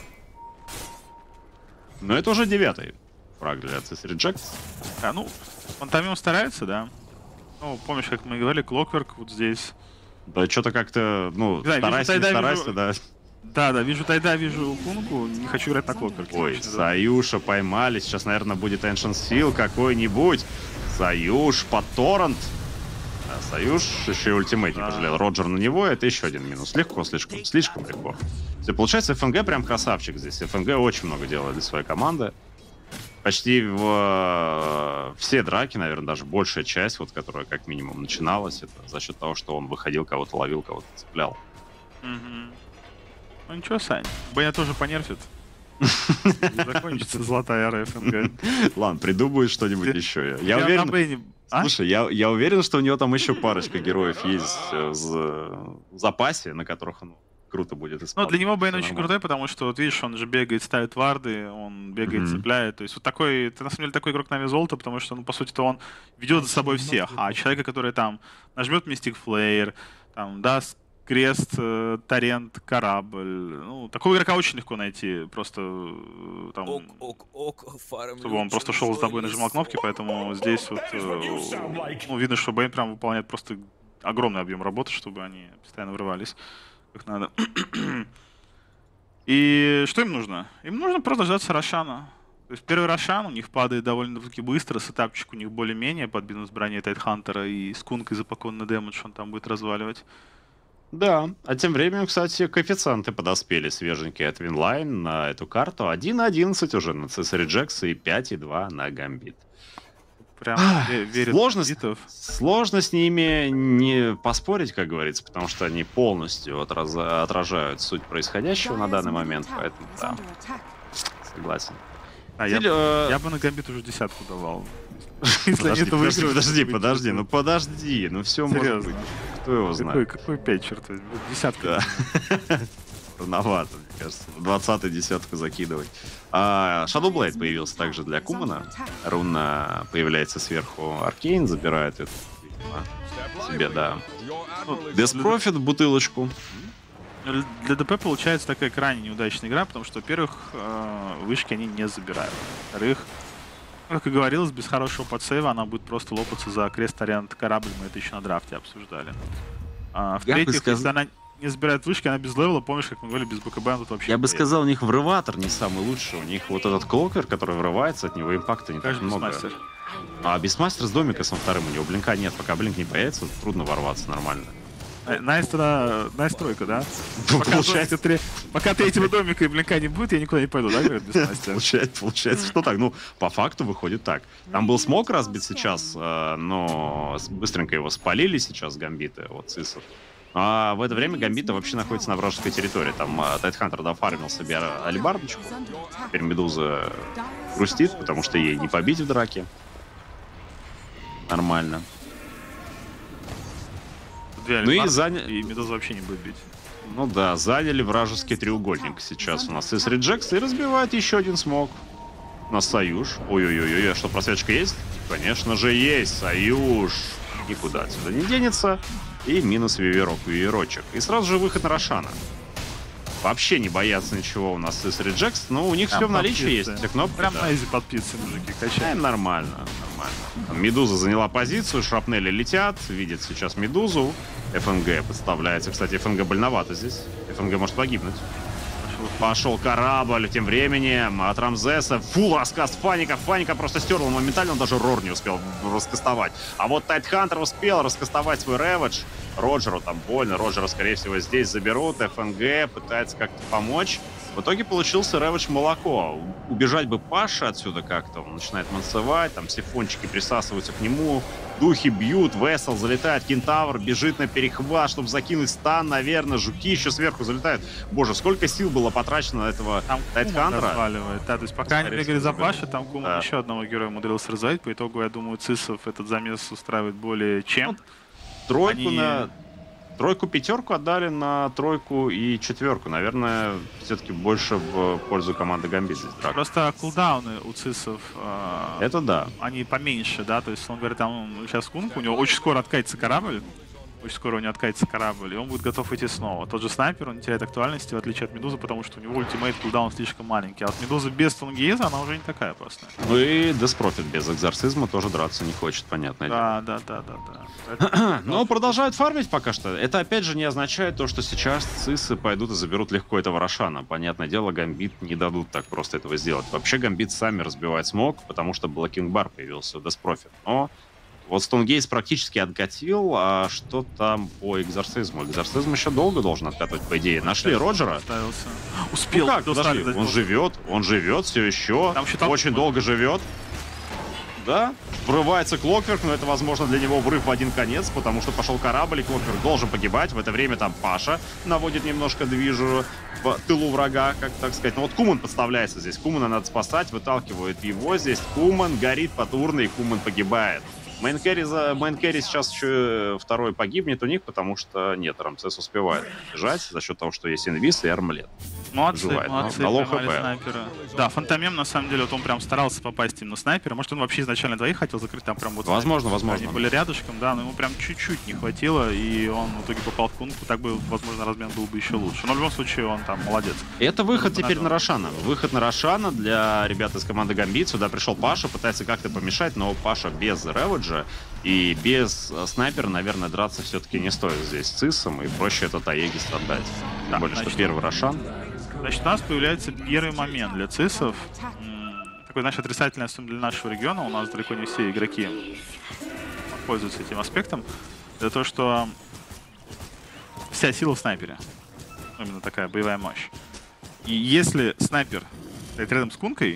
Но это уже девятый фраг для Цесари Джекс. А, ну, Пантомем старается, да. Ну, помнишь, как мы говорили, Клокверк вот здесь. Да, что-то как-то, ну, Да, старайся, не вижу, старайся, вижу... да. Да, да, вижу Тайда, вижу Кунку, не хочу играть на Клокверке. Ой, Союша поймали, сейчас, наверное, будет Ancient Seal какой-нибудь. Союз под Торрент. А Союз еще и ультимейт не пожалел. Роджер на него, это еще один минус. Легко, слишком, слишком легко. Все, получается, эф эн гэ прям красавчик здесь. эф эн гэ очень много делает для своей команды. Почти в все драки, наверное, даже большая часть, вот, которая как минимум начиналась, это за счет того, что он выходил, кого-то ловил, кого-то цеплял. Угу. Ну ничего, Сань, Бэня тоже понерфит. Закончится золотая эра эф эн гэ. Ладно, придумает что-нибудь еще. Я уверен... А? Слушай, я, я уверен, что у него там еще парочка героев есть в, в запасе, на которых он круто будет исполнять. Ну, для него Бэйн очень крутой, потому что, вот видишь, он же бегает, ставит варды, он бегает, Mm-hmm. цепляет. То есть вот такой, ты на самом деле такой игрок на вес золота, потому что, ну, по сути-то он ведет за собой всех. А человека, который там нажмет Мистик Флеер, там, даст крест, э, торрент, корабль. Ну, такого игрока очень легко найти. Просто э, там, Ок, ок, ок, чтобы он просто шел за тобой и нажимал кнопки, поэтому здесь вот, э, ну, видно, что Бэйн прям выполняет просто огромный объем работы, чтобы они постоянно врывались как надо. И что им нужно? Им нужно просто дождаться Рошана. То есть первый Рошан у них падает довольно-таки быстро, сетапчик у них более-менее под минус брони Тайтхантера, и с Кункой запакованный дэмэдж он там будет разваливать. Да, а тем временем, кстати, коэффициенты подоспели свеженькие от Винлайн на эту карту. один и одиннадцать уже на Цесари Джекса и пять и два на Гамбит. Прям верит сложность, сложно с ними не поспорить, как говорится, потому что они полностью отраз, отражают суть происходящего на данный момент, поэтому да, согласен. А Или, я, э... я бы на Гамбит уже десятку давал. Подожди, подожди, подожди, подожди, ну подожди, ну все может быть. Кто его знает? Какой, какой пять, черт возьми? Десятка. Да. Рановато, мне кажется. В двадцатую десятку закидывать. А, Shadowblade появился также для Кумана. Руна появляется сверху. Аркейн забирает эту себе, да. Без профит бутылочку. Для ДП получается такая крайне неудачная игра, потому что, во-первых, э, вышки они не забирают. Во-вторых, как и говорилось, без хорошего подсейва она будет просто лопаться за крест Ориант корабль, мы это еще на драфте обсуждали. А, в-третьих, сказ... если она не забирает вышки, она без левела, помнишь, как мы говорили, без БКБ она тут вообще... Я бы сказал, у них врыватор не самый лучший. У них вот этот клокер, который врывается, от него импакта не так много. Бисмастер. А Бисмастер с домика со вторым, у него блинка нет. Пока блинк не появится, трудно ворваться нормально. Найс тогда, найс тройка, да? Получается, Пока, пока третьего домика и блинка не будет, я никуда не пойду, да, говорит Бисмастер? Получается, получается, что так. Ну, по факту выходит так. Там был смог разбит сейчас, но быстренько его спалили сейчас гамбиты, вот Цисов. А в это время гамбиты вообще находятся на вражеской территории. Там Тайтхантер дофармил себе алибардочку. Теперь Медуза грустит, потому что ей не побить в драке. Нормально. Ну и заняли... И Медуза вообще не будет бить. Ну да, заняли вражеский треугольник сейчас у нас из Реджекса и разбивает еще один смог. На Союз. Ой-ой-ой, а что, просвечка есть? Конечно же есть, Союз. Никуда отсюда не денется. И минус Виверок, Виверочек. И сразу же выход на Рошана. Вообще не боятся ничего у нас из Реджекс, но у них прям все в наличии есть. Все кнопки, прям да. на изи под пиццей, мужики, качаем. Да, нормально, нормально. Там Медуза заняла позицию, шрапнели летят, видит сейчас Медузу. ФНГ подставляется. Кстати, ФНГ больновато здесь. ФНГ может погибнуть. Пошел корабль тем временем от Рамзеса. Фул раскаст Фаника. Фаника просто стерла моментально, он даже Рор не успел раскастовать. А вот Тайтхантер успел раскастовать свой реведж. Роджеру там больно. Роджера, скорее всего, здесь заберут. ФНГ пытается как-то помочь. В итоге получился реведж молоко. Убежать бы Паша отсюда как-то. Он начинает мансовать. Там сифончики присасываются к нему. Духи бьют. Весел залетает. Кентавр бежит на перехват, чтобы закинуть стан, наверное. Жуки еще сверху залетают. Боже, сколько сил было потрачено на этого Тайтхантера. Да, то есть пока они бегали за Пашей, там Куман да. еще одного героя умудрился развалить. По итогу, я думаю, Цисов этот замес устраивает более чем. Тройку они... на... Тройку-пятерку отдали на тройку и четверку. Наверное, все-таки больше в пользу команды Гамбит здесь драка. Просто кулдауны у Цисов... Э, Это да. Они поменьше, да? То есть он говорит, там сейчас Кунг, у него очень скоро откатится корабль. Очень скоро у него откатится корабль, и он будет готов идти снова. Тот же снайпер, он не теряет актуальности, в отличие от Медузы, потому что у него ультимейт кулдаун слишком маленький. А вот Медуза без Тунгиеза, она уже не такая просто. Ну и Деспрофит без экзорцизма тоже драться не хочет, понятное да, дело. Да, да, да, да. Но продолжают фармить пока что. Это опять же не означает то, что сейчас Цисы пойдут и заберут легко этого Рошана. Понятное дело, Гамбит не дадут так просто этого сделать. Вообще Гамбит сами разбивает смог, потому что Блокинг Бар появился у Деспрофит. Но вот Стоунгейс практически откатил, а что там по экзорцизму? Экзорцизм еще долго должен откатывать, по идее. Нашли Роджера. Оставился. Успел. Ну как, подожди, он живет, он живет все еще, очень долго живет. Да, врывается Клокверк, но это, возможно, для него врыв в один конец, потому что пошел корабль, и Клокверк должен погибать. В это время там Паша наводит немножко движу в тылу врага, как так сказать. Но вот Куман подставляется здесь. Кумана надо спасать, выталкивает его здесь. Куман горит под урной, и Куман погибает. Мейнкерри, за... Мейнкерри сейчас еще второй погибнет у них, потому что нет, Рамсес успевает бежать за счет того, что есть инвиз и армлет. Молодцы, Живает, молодцы, снайпера. Да, Фантомем, на самом деле, вот он прям старался попасть именно снайпера. Может, он вообще изначально двоих хотел закрыть, там прям вот... Возможно, возможно. Они были рядышком, да, но ему прям чуть-чуть не хватило, и он в итоге попал в кунку. Так бы, возможно, размен был бы еще лучше. Но в любом случае, он там молодец. Это выход теперь на Рошана. Выход на Рошана для ребят из команды Гамбит. Сюда пришел Паша, пытается как-то помешать, но Паша без реведжа и без снайпера, наверное, драться все-таки не стоит здесь с Цисом, и проще этот Аегис отдать. Тем да, более, значит, что первый Рошан. Значит, у нас появляется первый момент для Цисов. Такой, значит, отрицательный, особенно для нашего региона. У нас далеко не все игроки пользуются этим аспектом. Это то, что вся сила в снайпере. Именно такая боевая мощь. И если снайпер стоит рядом с кункой,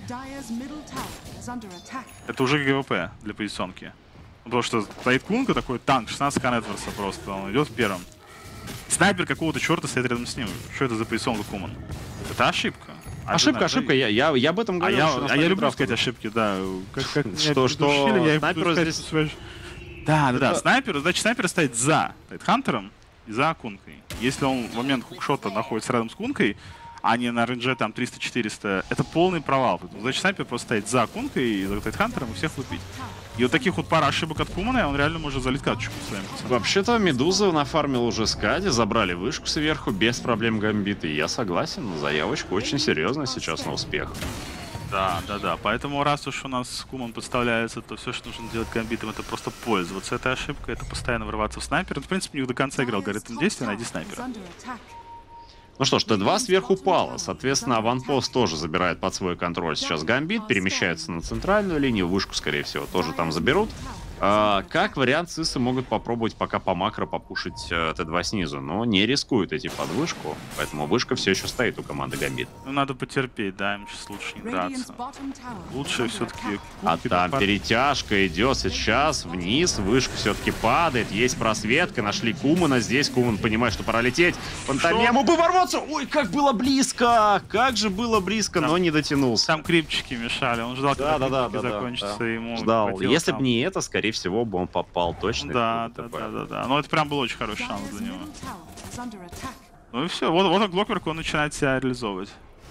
это уже ГВП для позиционки. Потому что стоит кунка, такой танк, шестнадцать Канетверса просто, он идет первым. Снайпер какого-то черта стоит рядом с ним. Что это за позиционка Куман? Это ошибка. Ошибка, ошибка, я, я, я об этом говорил. А я, а я люблю сказать ошибки, да. Как, как что, что я снайпер здесь... Свои... Да, да, да, снайпер, значит, снайпер стоит за Тайтхантером, и за кункой. Если он в момент хукшота находится рядом с кункой, а не на рейнже там триста-четыреста, это полный провал. Значит, снайпер просто стоит за кункой и за Тайтхантером и всех лупить. И вот таких вот пара ошибок от Кумана, он реально может залить каточку своим пацанам. Вообще-то Медуза нафармил уже Скади, забрали вышку сверху, без проблем Гамбит. И я согласен, заявочка очень серьезная сейчас на успех. Да, да, да. Поэтому раз уж у нас Куман подставляется, то все, что нужно делать Гамбитом, это просто пользоваться этой ошибкой, это постоянно врываться в снайпер. В принципе, не до конца играл алгоритм действия, найди снайпера. Ну что ж, Т два сверху пало, соответственно, аванпост тоже забирает под свой контроль сейчас Гамбит, перемещается на центральную линию, вышку, скорее всего, тоже там заберут. А, как вариант, Цисы могут попробовать пока по макро попушить э, Т два снизу, но не рискуют идти под вышку, поэтому вышка все еще стоит у команды Гамбит. Ну, надо потерпеть, да, им сейчас лучше не драться. Лучше все-таки... А там перетяжка идет сейчас вниз, вышка все-таки падает, есть просветка, нашли Кумана здесь, Куман понимает, что пора лететь, Фантомему бы ворваться! Ой, как было близко! Как же было близко, там, но не дотянулся. Там крипчики мешали, он ждал, да, когда да, да, да, закончится, да. ему ждал. Если бы там... не это, скорее всего, бы он попал точно. Да, да, да, да, да. Но это прям был очень хороший шанс для него. Ну и все, вот, вот Глокверк, он начинает себя реализовывать.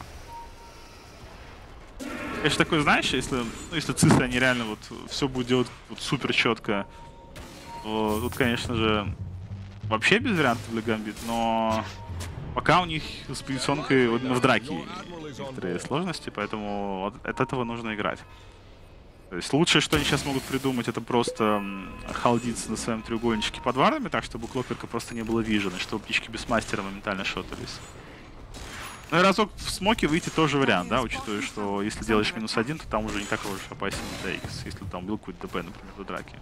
Конечно, такой, знаешь, если, ну, если Цисы, они реально вот все будут делать вот супер четко, то тут, конечно же, вообще без вариантов для Гамбит, но пока у них с позиционкой вот, в драке некоторые сложности, поэтому вот от этого нужно играть. То есть лучшее, что они сейчас могут придумать, это просто халдиться на своем треугольничке под варнами, так, чтобы у Клокверка просто не было вижена, чтобы птички без мастера моментально шотались. Ну и разок в смоке выйти тоже вариант, да, учитывая, что если делаешь минус один, то там уже не так уж опасен ди икс, если там был какой-то ДП, например, до драки.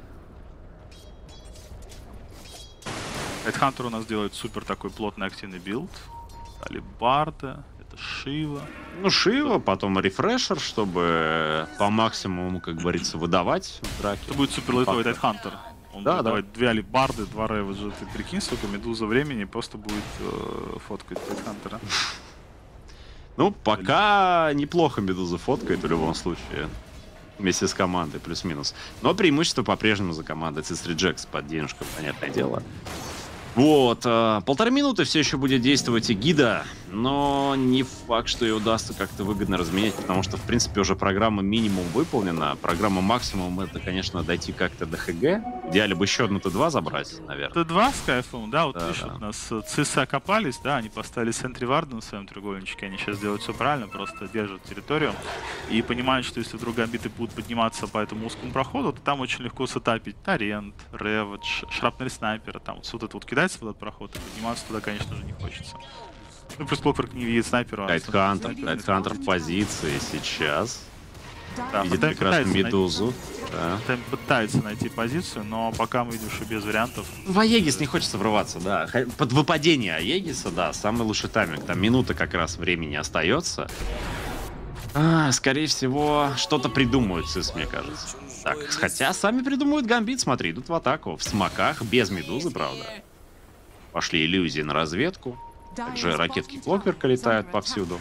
Тайтхантер у нас делает супер такой плотный активный билд. Алибарда. Шива. Ну, Шива, потом рефрешер, чтобы по максимуму, как говорится, выдавать в драке. Это будет супер лайтовый Тайтхантер. Он да, будет да. давать две алибарды, два рейведжа. Ты прикинь, сколько Медуза времени просто будет э, фоткать Тайтхантера. Ну, пока неплохо Медуза фоткает в любом случае. Вместе с командой, плюс-минус. Но преимущество по-прежнему за командой Цис Реджекс под денежку, понятное дело. Вот, э, полторы минуты все еще будет действовать и гида, но не факт, что ее удастся как-то выгодно разменять, потому что, в принципе, уже программа минимум выполнена. Программа максимум — это, конечно, дойти как-то до ХГ. В идеале бы еще одну Т два забрать, наверное. Т два с кайфом, да, вот да, видишь, да. вот у нас Цисы окопались, да, они поставили Сентри Варда на своем треугольничке, они сейчас делают все правильно, просто держат территорию и понимают, что если вдруг Гамбиты будут подниматься по этому узкому проходу, то там очень легко сетапить Торрент, Реведж, Шрапнель Снайпера, там вот, вот это вот кидается в этот проход, и подниматься туда, конечно же, не хочется. Ну, плюс Клокверк не видит снайпера. Тайтхантер, Тайтхантер в позиции сейчас. Да, видит прекрасно Медузу. Да. Пытается найти позицию, но пока мы видим, что без вариантов. В Аегис не хочется врываться, да. Под выпадение Аегиса, да, самый лучший тайминг. Там минута как раз времени остается. А, скорее всего, что-то придумают Цис, мне кажется. Так, хотя сами придумывают Гамбит, смотри, идут в атаку. В смоках, без Медузы, правда. Пошли иллюзии на разведку. Также ракетки Клокверка летают повсюду.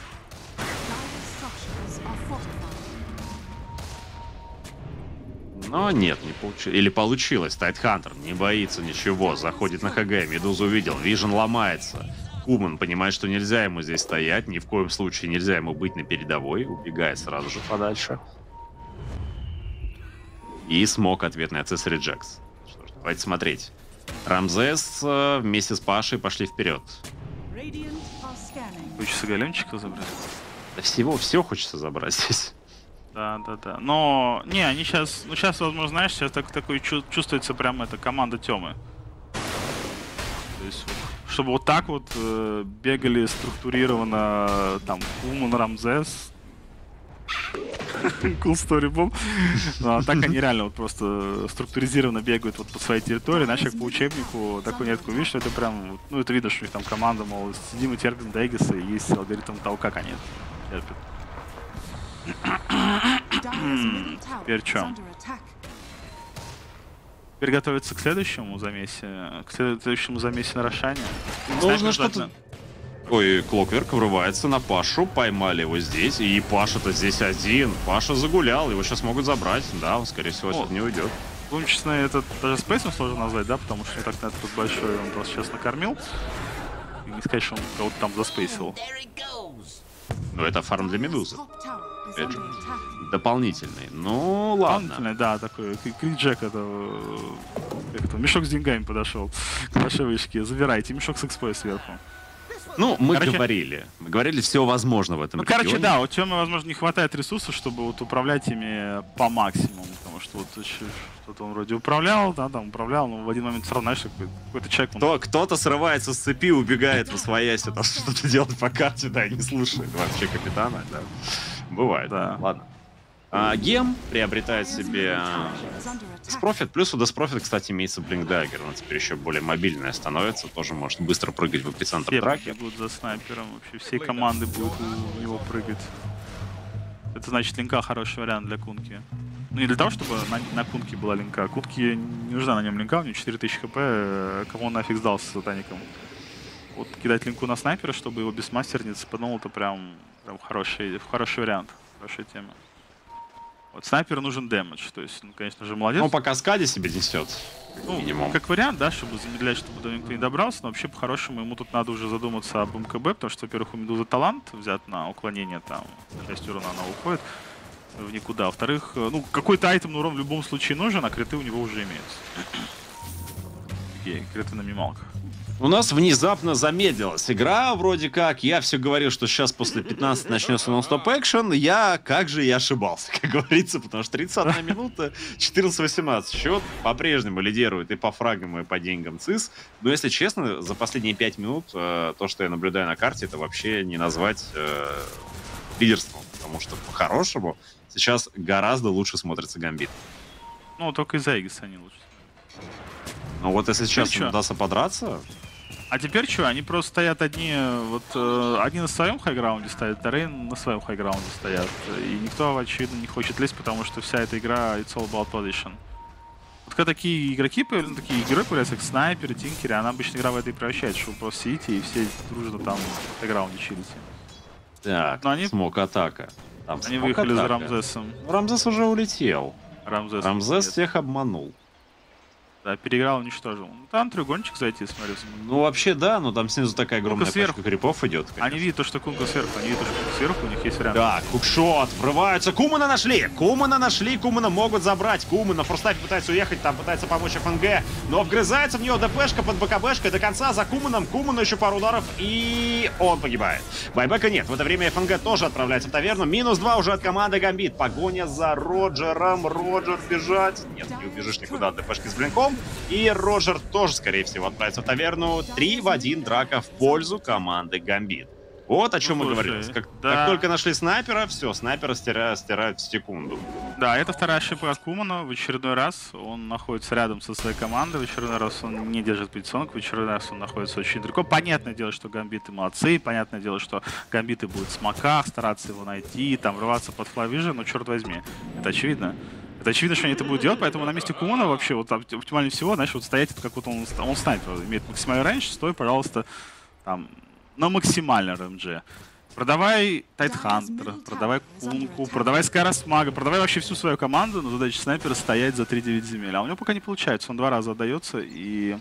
Но нет, не получилось. Или получилось. Тайтхантер не боится ничего. Заходит на ХГ. Медузу увидел. Вижен ломается. Куман понимает, что нельзя ему здесь стоять. Ни в коем случае нельзя ему быть на передовой. Убегает сразу же подальше. И смог ответный от Цис Реджекс. Что ж, давайте смотреть. Рамзес э, вместе с Пашей пошли вперед. Хочется галемчика забрать? Да всего, все хочется забрать здесь. Да, да, да. Но, не, они сейчас, ну сейчас, возможно, знаешь, сейчас так, такой чу чувствуется прям эта команда Тёмы. То есть, вот, чтобы вот так вот э, бегали структурированно, там, Куман, Рамзес. Cool story, бом. Ну, а так они реально вот просто структуризированно бегают вот по своей территории, иначе как по учебнику, такой нет, такой, видишь, что это прям, ну, это видно, что у них там команда, мол, сидим и терпим Дегиса, и есть алгоритм того, как они терпят. Теперь что? Теперь готовится к следующему замесе, к следующему замесе на Рошане. Нужно что-то... Ой, Клокверк врывается на Пашу, поймали его здесь, и Паша-то здесь один. Паша загулял, его сейчас могут забрать, да, он, скорее всего, отсюда не уйдет. Будем честны, это даже спейсом сложно назвать, да, потому что не так на этот большой он нас сейчас накормил. И не сказать, что он кого-то там заспейсил. Ну, это фарм для Медузы. Top tower is Опять же, under attack. дополнительный. Ну, ладно. Дополнительный, да, такой крик-джек, это, как это, мешок с деньгами подошел к вашей вышке. Забирайте, мешок с экспой сверху. Ну, мы Короче- говорили. Мы говорили, все возможно в этом Ну, короче, регионе. да, у Тёмы, возможно, не хватает ресурсов, чтобы вот управлять ими по максимуму, потому что вот ещё что-то он вроде управлял, да, там управлял, но в один момент все равно, знаешь, какой- какой-то человек, он Кто, кто-то срывается с цепи, убегает в освоясь, там что-то делать по карте, да, и не слушает вообще капитана, да. Бывает. Да. Ладно. А, Гем приобретает себе Is under attack. Деспрофит. Плюс у Деспрофит, кстати, имеется Блинк Даггер. Она теперь еще более мобильная становится. Тоже может быстро прыгать в эпицентр все драки. бегут за снайпером, вообще все команды будут у него прыгать. Это значит, линка хороший вариант для Кунки. Ну не для того, чтобы на, на Кунке была линка. Кунке не нужна на нем линка, у него четыре тысячи хп, э, кому он нафиг сдался с сатаником. Вот кидать линку на снайпера, чтобы его без мастерницы подумал, это прям, прям хороший, хороший вариант, хорошая тема. Вот снайперу нужен дэмэдж, то есть, ну, конечно же, молодец. Он по каскаде себе несет. Ну, минимум. как вариант, да, чтобы замедлять, чтобы до него никто не добрался, но вообще, по-хорошему, ему тут надо уже задуматься об МКБ, потому что, во-первых, у Медузы талант взят на уклонение, там, на часть урона она уходит в никуда. Во-вторых, ну, какой-то айтемный урон в любом случае нужен, а криты у него уже имеются. Окей, криты на мималках. У нас внезапно замедлилась игра, вроде как. Я все говорил, что сейчас после пятнадцати начнется нон-стоп экшен. Я, как же я ошибался, как говорится, потому что тридцать одна минута, четырнадцать восемнадцать. Счет по-прежнему лидирует и по фрагам, и по деньгам ЦИС. Но, если честно, за последние пять минут э, то, что я наблюдаю на карте, это вообще не назвать э, лидерством. Потому что, по-хорошему, сейчас гораздо лучше смотрится Гамбит. Ну, только из-за Эгиса они лучше. Но вот если сейчас чё? им удастся подраться... А теперь что? Они просто стоят одни, вот э, одни на своем хайграунде стоят, вторые на своем хайграунде стоят. И никто, очевидно, не хочет лезть, потому что вся эта игра it's all about position. Вот когда такие игроки, появляются, такие герои появляются, как снайперы, тинкеры, она обычно игра в это и превращается, что вы просто сидите и все дружно там в хайграунде чилите. Так, Но они- смок-атака. Там Они выехали за смок-атака. Рамзесом. Рамзес уже улетел. Рамзес, Рамзес нет. всех обманул. Да, переиграл, уничтожил. Ну, там треугольничек зайти, смотрю. Ну, вообще, да, но там снизу такая огромная Ну-ка, сверху. пачка крипов идет. конечно. Они видят то, что Кунка сверху, они видят то, что Кунка сверху, у них есть вариант. Так, кукшот, врываются. Кумана нашли! Кумана нашли, Кумана могут забрать. Кумана, Форстафи пытается уехать, там пытается помочь ФНГ, но вгрызается в него ДПшка под БКБшкой до конца за Куманом. Куману еще пару ударов, и он погибает. Байбека нет. В это время ФНГ тоже отправляется в таверну. Минус два уже от команды Гамбит. Погоня за Роджером. Роджер бежать. Нет, не убежишь никуда от ДПшки с блинком. И Роджер тоже, скорее всего, отправится в таверну. три в один драка в пользу команды Гамбит. Вот о чем Ну, мы слушай, говорили. Как, да. как только нашли снайпера, все, снайпера стирают, стирают в секунду. Да, это вторая ошибка от Кумана. В очередной раз он находится рядом со своей командой. В очередной раз он не держит позиционку. В очередной раз он находится очень далеко. Понятное дело, что гамбиты молодцы. Понятное дело, что гамбиты будут в смоках, стараться его найти, там рваться под флавижи. Но черт возьми, это очевидно. Это очевидно, что они это будут делать, поэтому на месте Кумана вообще вот оптимальнее всего, знаешь, вот стоять, как вот он, он снайпер, имеет максимальный рейндж, стой, пожалуйста, там, на максимальном рейндже. Продавай Тайтхантера, продавай Кунку, продавай Скайрас Мага, продавай вообще всю свою команду, но задача снайпера стоять за три девять земель. А у него пока не получается, он два раза отдается, и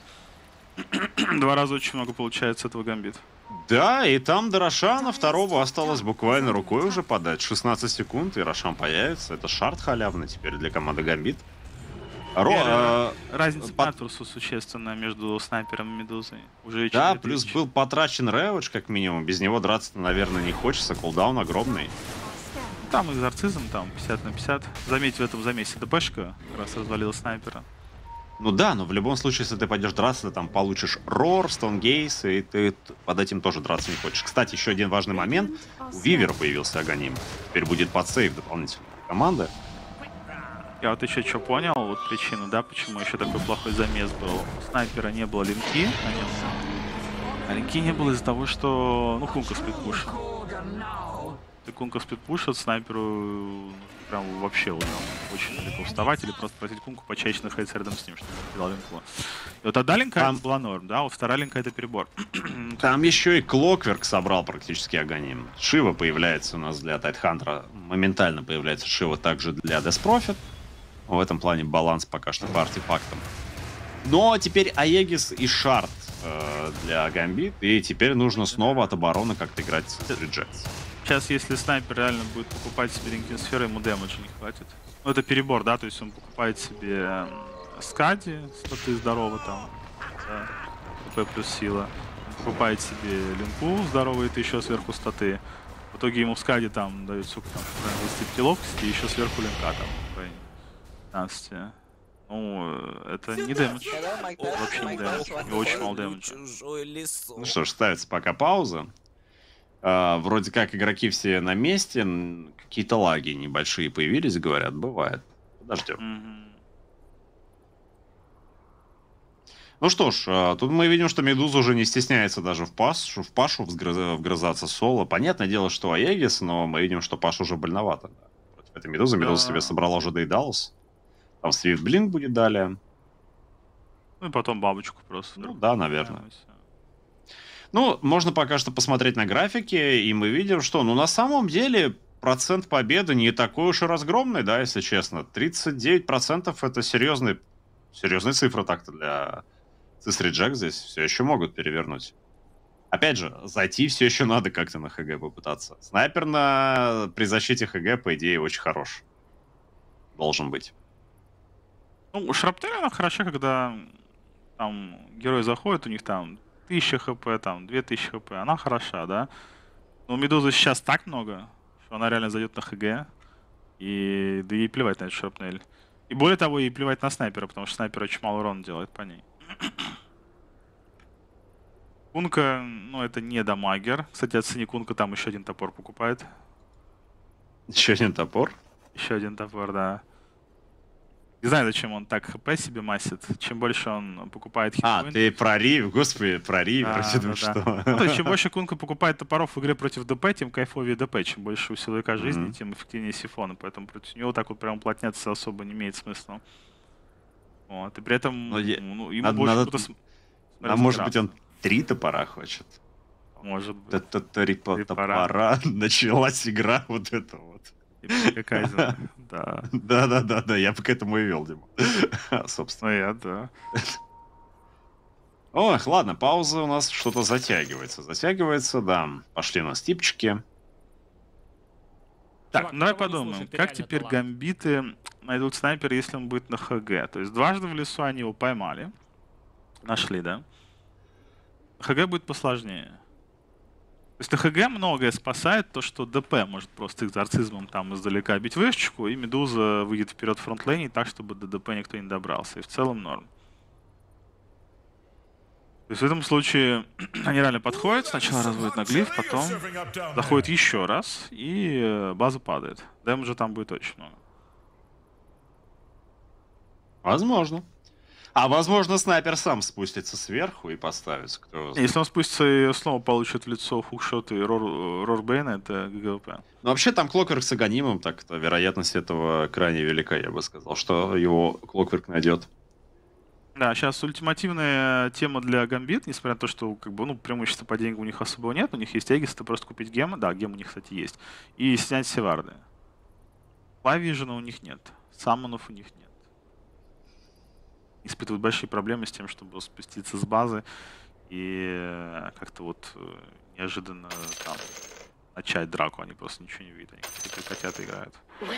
два раза очень много получается этого гамбит. Да, и там до Рошана второго осталось буквально рукой уже подать. шестнадцать секунд, и Рошан появится. Это шарт халявный теперь для команды Гамбит. Ро, э, Разница под- по Натурсу существенная между снайпером и Медузой. Уже да, четыре плюс тысячи. был потрачен Рэвидж, как минимум. Без него драться, наверное, не хочется. Кулдаун огромный. Там экзорцизм, там пятьдесят на пятьдесят. Заметь, в этом замесе ДПшка как раз развалила снайпера. Ну да, но в любом случае, если ты пойдешь драться, ты там получишь Рор, Стоунгейс, и ты т- под этим тоже драться не хочешь. Кстати, еще один важный момент. У Вивера появился Аганим. Теперь будет подсейв дополнительно для команды. Я вот еще что понял, вот причину, да, почему еще такой плохой замес был. У снайпера не было линки на нем. А линки не было из-за того, что, ну, Кунка сплитпушит. Ты Кунка сплитпушит, снайперу ну, прям вообще вот, там, очень далеко вставать или просто просить Кунку почаще находиться рядом с ним, чтобы он кидал линку. И вот одна линка Там- это была норм, да, а вот вторая линка это перебор. Там еще и Клокверк собрал практически Аганим. Шива появляется у нас для Тайтхантера. Моментально появляется Шива также для Деспрофит. В этом плане баланс пока что по артефактам. Но теперь Аегис и Шард э, для Гамбит, и теперь нужно снова от обороны как-то играть с Rejects. Сейчас, если снайпер реально будет покупать себе рентген сферы, ему дэмэджа не хватит. Ну, это перебор, да, то есть он покупает себе э, скади, статы здорово там, да, ХП плюс сила. Он покупает себе линку здоровые, это еще сверху статы. В итоге ему в скаде там дают, сколько там, двадцать пять ловкости, и еще сверху линка там, в районе пятнадцати. Ну, это не дэмэдж. Вообще не дэмэдж. И очень мало дэмэджа. Ну что ж, ставится пока пауза. А, вроде как игроки все на месте, какие-то лаги небольшие появились, говорят, бывает. Подождем. Mm-hmm. Ну что ж, а, тут мы видим, что Медуза уже не стесняется даже в, паш, в Пашу вгрыз- вгрызаться соло. Понятное дело, что Аегис, но мы видим, что Паш уже больновато. Да. Против этой Медузы. Медуза Да. себе собрала уже Дейдалус. Там Свифт Блинк будет далее. Ну и потом бабочку просто. Ну да, наверное. Ну, можно пока что посмотреть на графики, и мы видим, что, ну, на самом деле, процент победы не такой уж и разгромный, да, если честно. тридцать девять процентов это серьезный, серьезная цифра так-то для Сис Reject здесь. Все еще могут перевернуть. Опять же, зайти все еще надо как-то на ХГ попытаться. Снайпер на... при защите ХГ, по идее, очень хорош. Должен быть. Ну, у Шраптеля она хороша, когда там герой заходит, у них там тысяча хп, там две тысячи хп, она хороша, да? Но у Медузы сейчас так много, что она реально зайдет на ХГ, и да ей плевать на этот Шрапнель. И более того, ей плевать на снайпера, потому что снайпер очень мало урона делает по ней. Кунка, ну это не дамагер. Кстати, оцени Кунка, там еще один топор покупает. Еще один топор. Еще один топор, да. Не знаю, зачем он так хп себе масит. Чем больше он покупает А, хитпоинтов... ты про Рив, господи, про Рив, Да, вроде да, что. да. Ну, то есть, чем больше Кунка покупает топоров в игре против ДП, тем кайфовее ДП. Чем больше у силовика жизни, Мгм. тем эффективнее сифона. Поэтому против него так вот прям уплотняться особо не имеет смысла. Вот. И при этом Но я- ну, ему надо- больше надо- кто-то см- А может быть, разбираться. он три топора хочет? Может быть. Это три Три топора. Началась игра вот это вот. Типа Кайзен. Да. Да-да-да, я бы к этому и вел, Дима. Собственно. Ну я, да. Ох, ладно, пауза у нас что-то затягивается. Затягивается, да. Пошли у нас типчики. Так, Чувак, ну давай никого не подумаем, слушай, ты как реально теперь талант. гамбиты найдут снайпера, если он будет на ХГ? То есть дважды в лесу они его поймали. Нашли, да? ХГ будет посложнее. То есть на ХГ многое спасает то, что ДП может просто экзорцизмом там издалека бить вышечку, и Медуза выйдет вперед в фронтлейне так, чтобы до ДП никто не добрался. И в целом норм. То есть в этом случае они реально подходят, сначала разводят на глиф, потом заходят еще раз, и э, база падает. Дэмэджа там будет очень много. Возможно. А возможно, снайпер сам спустится сверху и поставится. Кто его знает. Если он спустится и снова получит в лицо хукшот и рор, рорбейна, это ГГВП. Ну, вообще, там Клокверк с Аганимом, так-то вероятность этого крайне велика, я бы сказал, что его Клокверк найдет. Да, сейчас ультимативная тема для гамбит, несмотря на то, что как бы, ну, преимущества по деньгам у них особого нет, у них есть Эгис, это просто купить гем, да, гем у них, кстати, есть, и снять севарды. Лайвижена у них нет, саммонов у них нет. Испытывают большие проблемы с тем, чтобы спуститься с базы и э, как-то вот э, неожиданно там начать драку, они просто ничего не видят, они какие-то котята играют.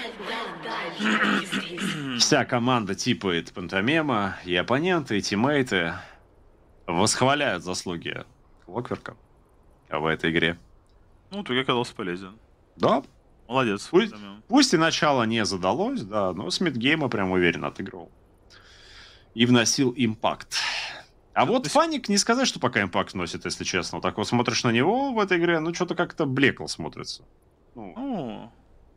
Вся команда типает Пантомема, и оппоненты, и тиммейты восхваляют заслуги Клокверка в этой игре. Ну, ты оказался полезен. Да, Молодец. Пусть- Пантомим. пусть и начало не задалось, да, но с мидгейма прям уверенно отыгрывал. И вносил импакт. А вот то есть- Фаник, не сказать, что пока импакт носит, если честно. Так вот смотришь на него в этой игре, ну что-то как-то блекло смотрится. Ну, Ну,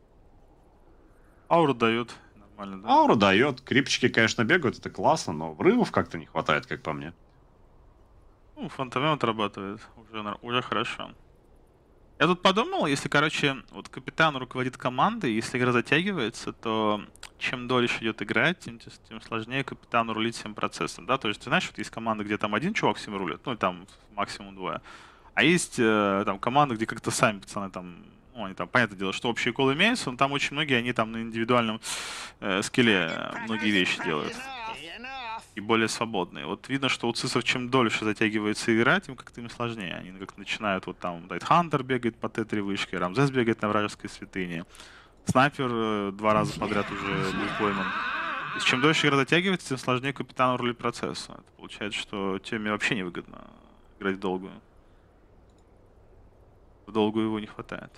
ауру дает. Нормально, да? аура дает, крипчики, конечно, бегают, это классно, но врывов как-то не хватает, как по мне. Ну, фантомем отрабатывает. Уже, нар- уже хорошо. Я тут подумал, если, короче, вот капитан руководит командой, если игра затягивается, то чем дольше идет игра, тем, тем сложнее капитану рулить всем процессом, да? То есть, ты знаешь, вот есть команда, где там один чувак всем рулит, ну, и там максимум двое. А есть э, там команда, где как-то сами пацаны там, Ну, они там, понятное дело, что общие колы имеются, но там очень многие, они там на индивидуальном э, скилле многие вещи делают. И более свободные. Вот видно, что у цисов чем дольше затягивается игра, тем как-то им сложнее. Они как начинают, вот там, Дайтхантер бегает по Т три вышке, Рамзес бегает на вражеской святыне. Снайпер э, два раза подряд уже был пойман. То есть, чем дольше игра затягивается, тем сложнее капитану рулить процессу. Это получается, что теме вообще невыгодно играть в долгую. В долгую его не хватает.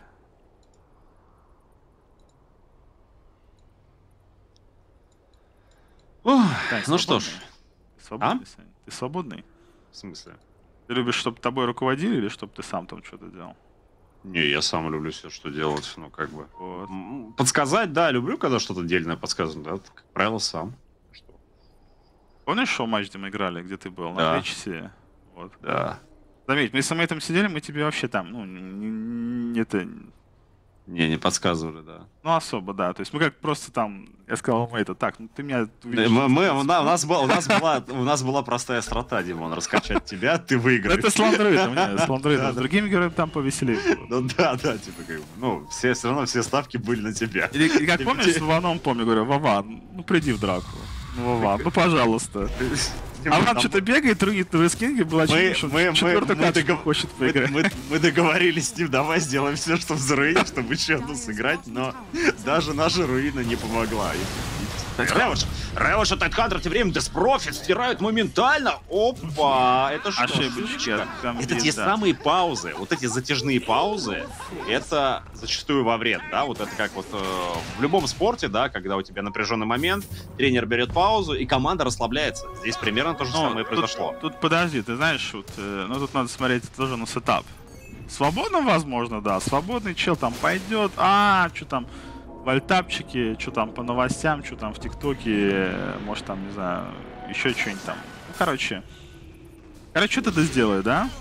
Ох, Тань, ну что ж. Ты свободный, Сань? Ты свободный? В смысле? Ты любишь, чтобы тобой руководили, или чтобы ты сам там что-то делал? Не, я сам люблю все, что делать, ну, как бы. Вот. М, Подсказать, да, люблю, когда что-то дельное подсказывают, да, как правило, сам. Что? Помнишь шоу-матч, где мы играли, где ты был? Да. На Вечесе? Вот. Да. Заметь, мы с мы там сидели, мы тебе вообще там, ну, не, не, это, Не, не подсказывали, да. ну, особо, да. То есть мы как просто там, я сказал, мы это, так, ну, ты меня Да, увидишь. Мы, мы- у, на- у нас была, у, нас была, у нас была простая страта, Димон, раскачать тебя, ты Ну, выиграешь. это с ландроидом, не, с ландроидом. Да, С да. другими героями там повеселее было. Ну да, да, типа, как бы, ну, все, все равно все ставки были на тебя. Или, или как Типа, помнишь, те- с Вованом, помню, говорю, Вован, ну, приди в драку. Ну, Вован, ну, пожалуйста. А Там- Вован что-то бегает, ругает на рескинге, было Мы, очевидно, что мы, мы, четвертую мы, каточку догов- хочет мы- поиграть. мы- мы договорились с ним, давай сделаем все, что в руине, чтобы еще одну сыграть, но даже наша руина не помогла. Ревош, Ревош от Тайтхантера тем временем Деспрофит стирают моментально. Опа, это что? Ошибочка, шуточка? там Это есть, те да. самые паузы, вот эти затяжные паузы, это зачастую во вред, да, вот это как вот э, в любом спорте, да, когда у тебя напряженный момент, тренер берет паузу, и команда расслабляется. Здесь примерно то же Ну, самое тут- произошло. Тут, подожди, ты знаешь, вот, э, ну тут надо смотреть тоже на сетап. Свободно, возможно, да. Свободный чел там пойдет, а, что там, вальтапчики, что там по новостям, что там в ТикТоке, э, может там, не знаю, еще что-нибудь там. Ну, короче. Короче, что ты сделай, да?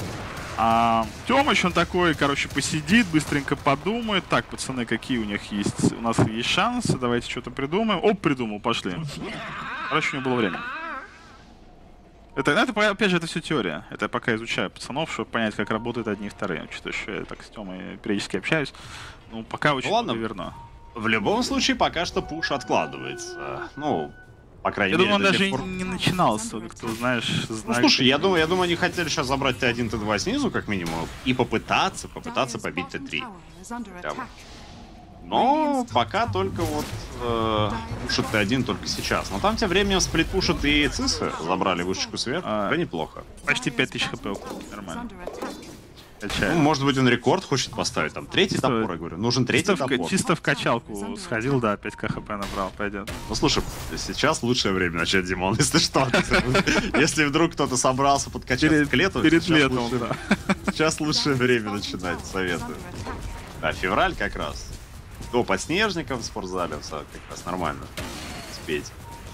А Тёмыч, он такой, короче, посидит, быстренько подумает. Так, пацаны, какие у них есть? У нас есть шансы, давайте что-то придумаем. Оп, придумал, пошли. Короче, у него было время. Это, ну, это, опять же, это все теория. Это я пока изучаю пацанов, чтобы понять, как работают одни и вторые. Учитывая, что я так с Тёмой периодически общаюсь. Ну, пока очень ладно. верно. В любом случае, пока что пуш откладывается. Ну, по крайней Я мере, думаю, он до даже тех и пор- не начинался, кто, знаешь, Ну, знает. слушай, я думаю, я думаю, они хотели сейчас забрать Т один, Т два снизу, как минимум, и попытаться, попытаться побить Т три. Но пока только вот э, пушат Т один только сейчас. Но там тем временем сплит пушат и Цисы, забрали вышечку сверху, А. да неплохо. Почти пять тысяч хп около. Нормально. Ну, Качает. может быть, он рекорд хочет поставить, там, третий Чисто- топор, я говорю, нужен третий Чисто в, топор. чисто в качалку сходил, да, пять ка хп набрал, пойдет. Ну, слушай, сейчас лучшее время начать, Димон, если что. Если вдруг кто-то собрался подкачаться к лету, перед сейчас летом, лучше- да. Сейчас лучшее время начинать, советую. Да, февраль как раз. До подснежников в спортзале, все как раз нормально. Спеть.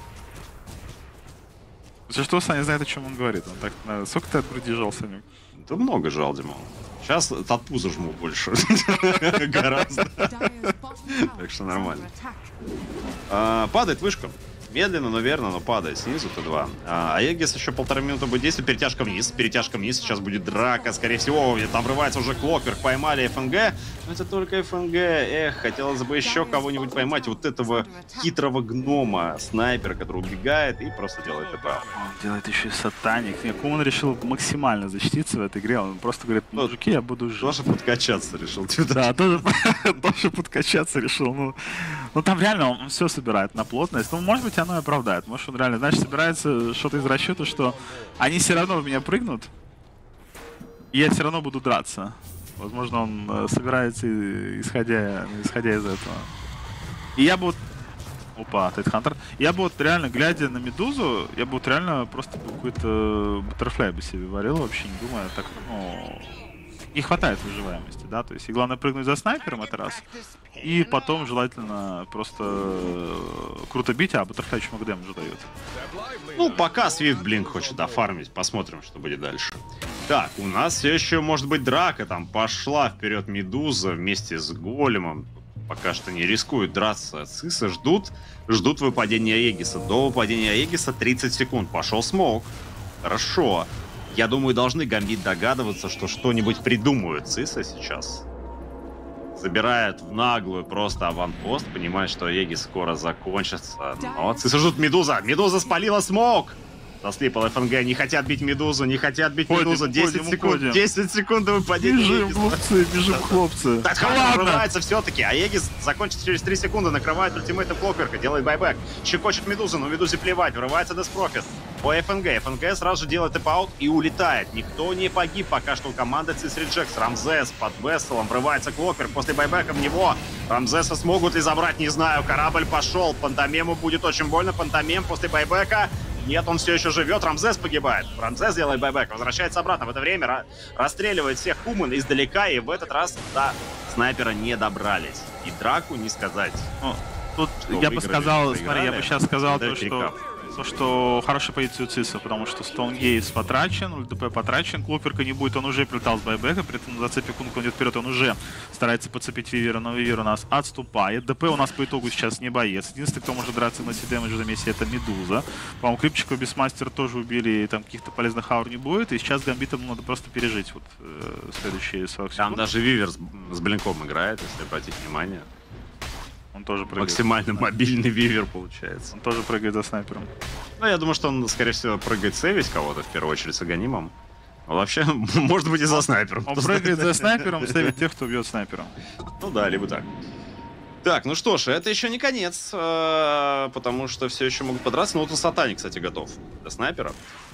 За что Саня знает, о чем он говорит? Он так, на- сколько ты от груди жал, Саню? Да много жал, Димон. Сейчас от пуза жму больше. Гораздо. Так что нормально. А, Падает вышка. Медленно, но верно, но падает снизу Т два. А Аегис еще полторы минуты будет действовать. Перетяжка вниз. Перетяжка вниз. Сейчас будет драка. Скорее всего, там врывается уже Клокверк. Поймали ФНГ. Но это только ФНГ. Эх, хотелось бы еще кого-нибудь поймать. Вот этого хитрого гнома. Снайпера, который убегает и просто делает ТП. Он делает еще и сатаник. Нет, он решил максимально защититься в этой игре. Он просто говорит, Ну, мужики, я буду жить. Тоже подкачаться решил. Да, тоже, тоже подкачаться решил. Ну, ну там реально он все собирает на плотность. Ну, может быть, оно и оправдает. Может, он реально, знаешь, собирается что-то из расчета, что они все равно в меня прыгнут, и я все равно буду драться. Возможно, он э, собирается, и- исходя, исходя из этого. И я бы вот... Опа, Тайтхантер. Я бы вот реально, глядя на Медузу, я бы вот реально просто какой-то баттерфляй бы себе варил, вообще не думая, так, ну... Не хватает выживаемости, да, то есть и главное прыгнуть за снайпером, это раз. И потом желательно просто э, круто бить, а баттерфляй еще много дэмэджа дает. Ну, пока Свифт Блинк хочет дофармить. Посмотрим, что будет дальше. Так, у нас все еще может быть драка. Там пошла вперед Медуза вместе с Големом. Пока что не рискуют драться. Цисы ждут, ждут выпадения Аегиса. До выпадения Аегиса тридцать секунд. Пошел смог. Хорошо. Я думаю, должны Гамбит догадываться, что что-нибудь придумают Цисы сейчас. забирает в наглую просто аванпост, понимает, что Аегис скоро закончится. Но Цис ждут Медуза. Медуза спалила смог. Заслипал ФНГ. Не хотят бить Медузу, не хотят бить Ходим, Медузу. десять ходим, секунд. уходим. десять секунд до выпадения. Бежим, хлопцы, бежим, хлопцы. Так, ладно. врывается все-таки. Аегис закончится через три секунды, накрывает ультимейтом Клокверка, делает байбек. Щекочет Медузу, но Медузе плевать. Врывается Деспрофит по ФНГ. ФНГ сразу же делает тэп-аут и улетает. Никто не погиб пока что у команды Цис Реджекс. Рамзес под Весселом. Врывается Клокверк после байбека в него. Рамзеса смогут ли забрать, не знаю. Корабль пошел. Пантомему будет очень больно. Пантомем после байбека. Нет, он все еще живет. Рамзес погибает. Рамзес делает байбек, возвращается обратно. В это время расстреливает всех Куман издалека. И в этот раз до снайпера не добрались. И драку не сказать. Ну, тут что я бы выиграли, сказал, проиграли. смотри, я бы сейчас сказал Это то, что, перекап. то, что хорошая позиция у Циса, потому что Стоунгейс потрачен, ЛДП потрачен, Клокверка не будет, он уже прилетал с байбека, при этом на зацепе Кунг он идет вперед, он уже старается подцепить Вивера, но Вивер у нас отступает. ДП у нас по итогу сейчас не боец. Единственный, кто может драться на си-дэмэдже за месте, это Медуза. По-моему, Клипчика без мастера тоже убили, и там каких-то полезных аур не будет, и сейчас Гамбитом надо просто пережить вот э, следующие сорок секунд. Там даже Вивер с, с блинком играет, если обратить внимание. Он тоже прыгает. Максимально мобильный Вивер получается. Он тоже прыгает за снайпером. Ну, я думаю, что он, скорее всего, прыгает сейвить кого-то, в первую очередь, с аганимом. Но вообще, может быть, и за снайпером. Он прыгает за снайпером, ставит тех, кто бьет снайпером. Ну да, либо так. Так, ну что ж, это еще не конец, э, потому что все еще могут подраться. Но вот у Сатани, кстати, готов для снайпера.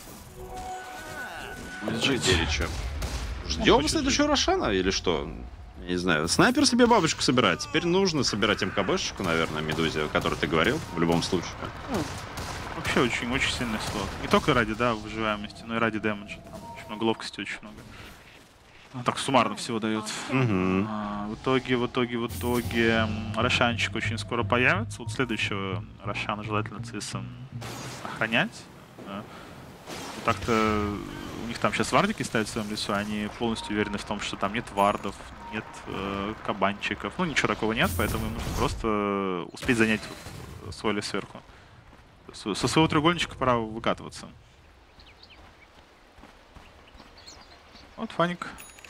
Будет жить. Делича. Ждем следующего Рошана или что? Я не знаю. Снайпер себе бабочку собирает. Теперь нужно собирать МКБшечку, наверное, Медузе, о которой ты говорил, в любом случае. Вообще очень, очень сильный слот. Не только ради, да, выживаемости, но и ради дэмэджа. Там очень много ловкости, очень много. Ну, так суммарно всего дает. Угу. А, в итоге, в итоге, в итоге м, Рошанчик очень скоро появится. Вот следующего Рошана желательно Цисом охранять. Да. Вот так-то у них там сейчас вардики стоят в своем лесу, они полностью уверены в том, что там нет вардов, нет э, кабанчиков. Ну, ничего такого нет, поэтому им нужно просто успеть занять вот свой лес сверху. Со своего треугольничка пора выкатываться. Вот Фаник.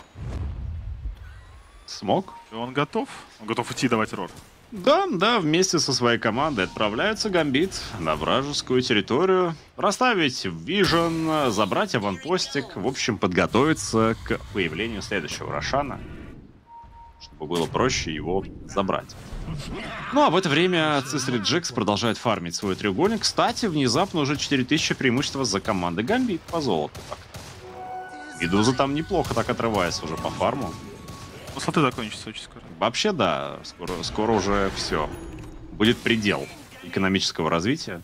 Смог? И он готов. Он готов идти давать рор. Да, да, вместе со своей командой отправляется Гамбит на вражескую территорию, расставить вижен, забрать аванпостик, в общем, подготовиться к появлению следующего Рошана, чтобы было проще его забрать. Ну а в это время Цис Реджекс продолжает фармить свой треугольник. Кстати, внезапно уже четыре тысячи преимущества за командой Гамбит по золоту. Медуза там неплохо так отрывается уже по фарму. Ну, слоты закончатся очень скоро. Вообще, да, скоро, скоро уже все. Будет предел экономического развития.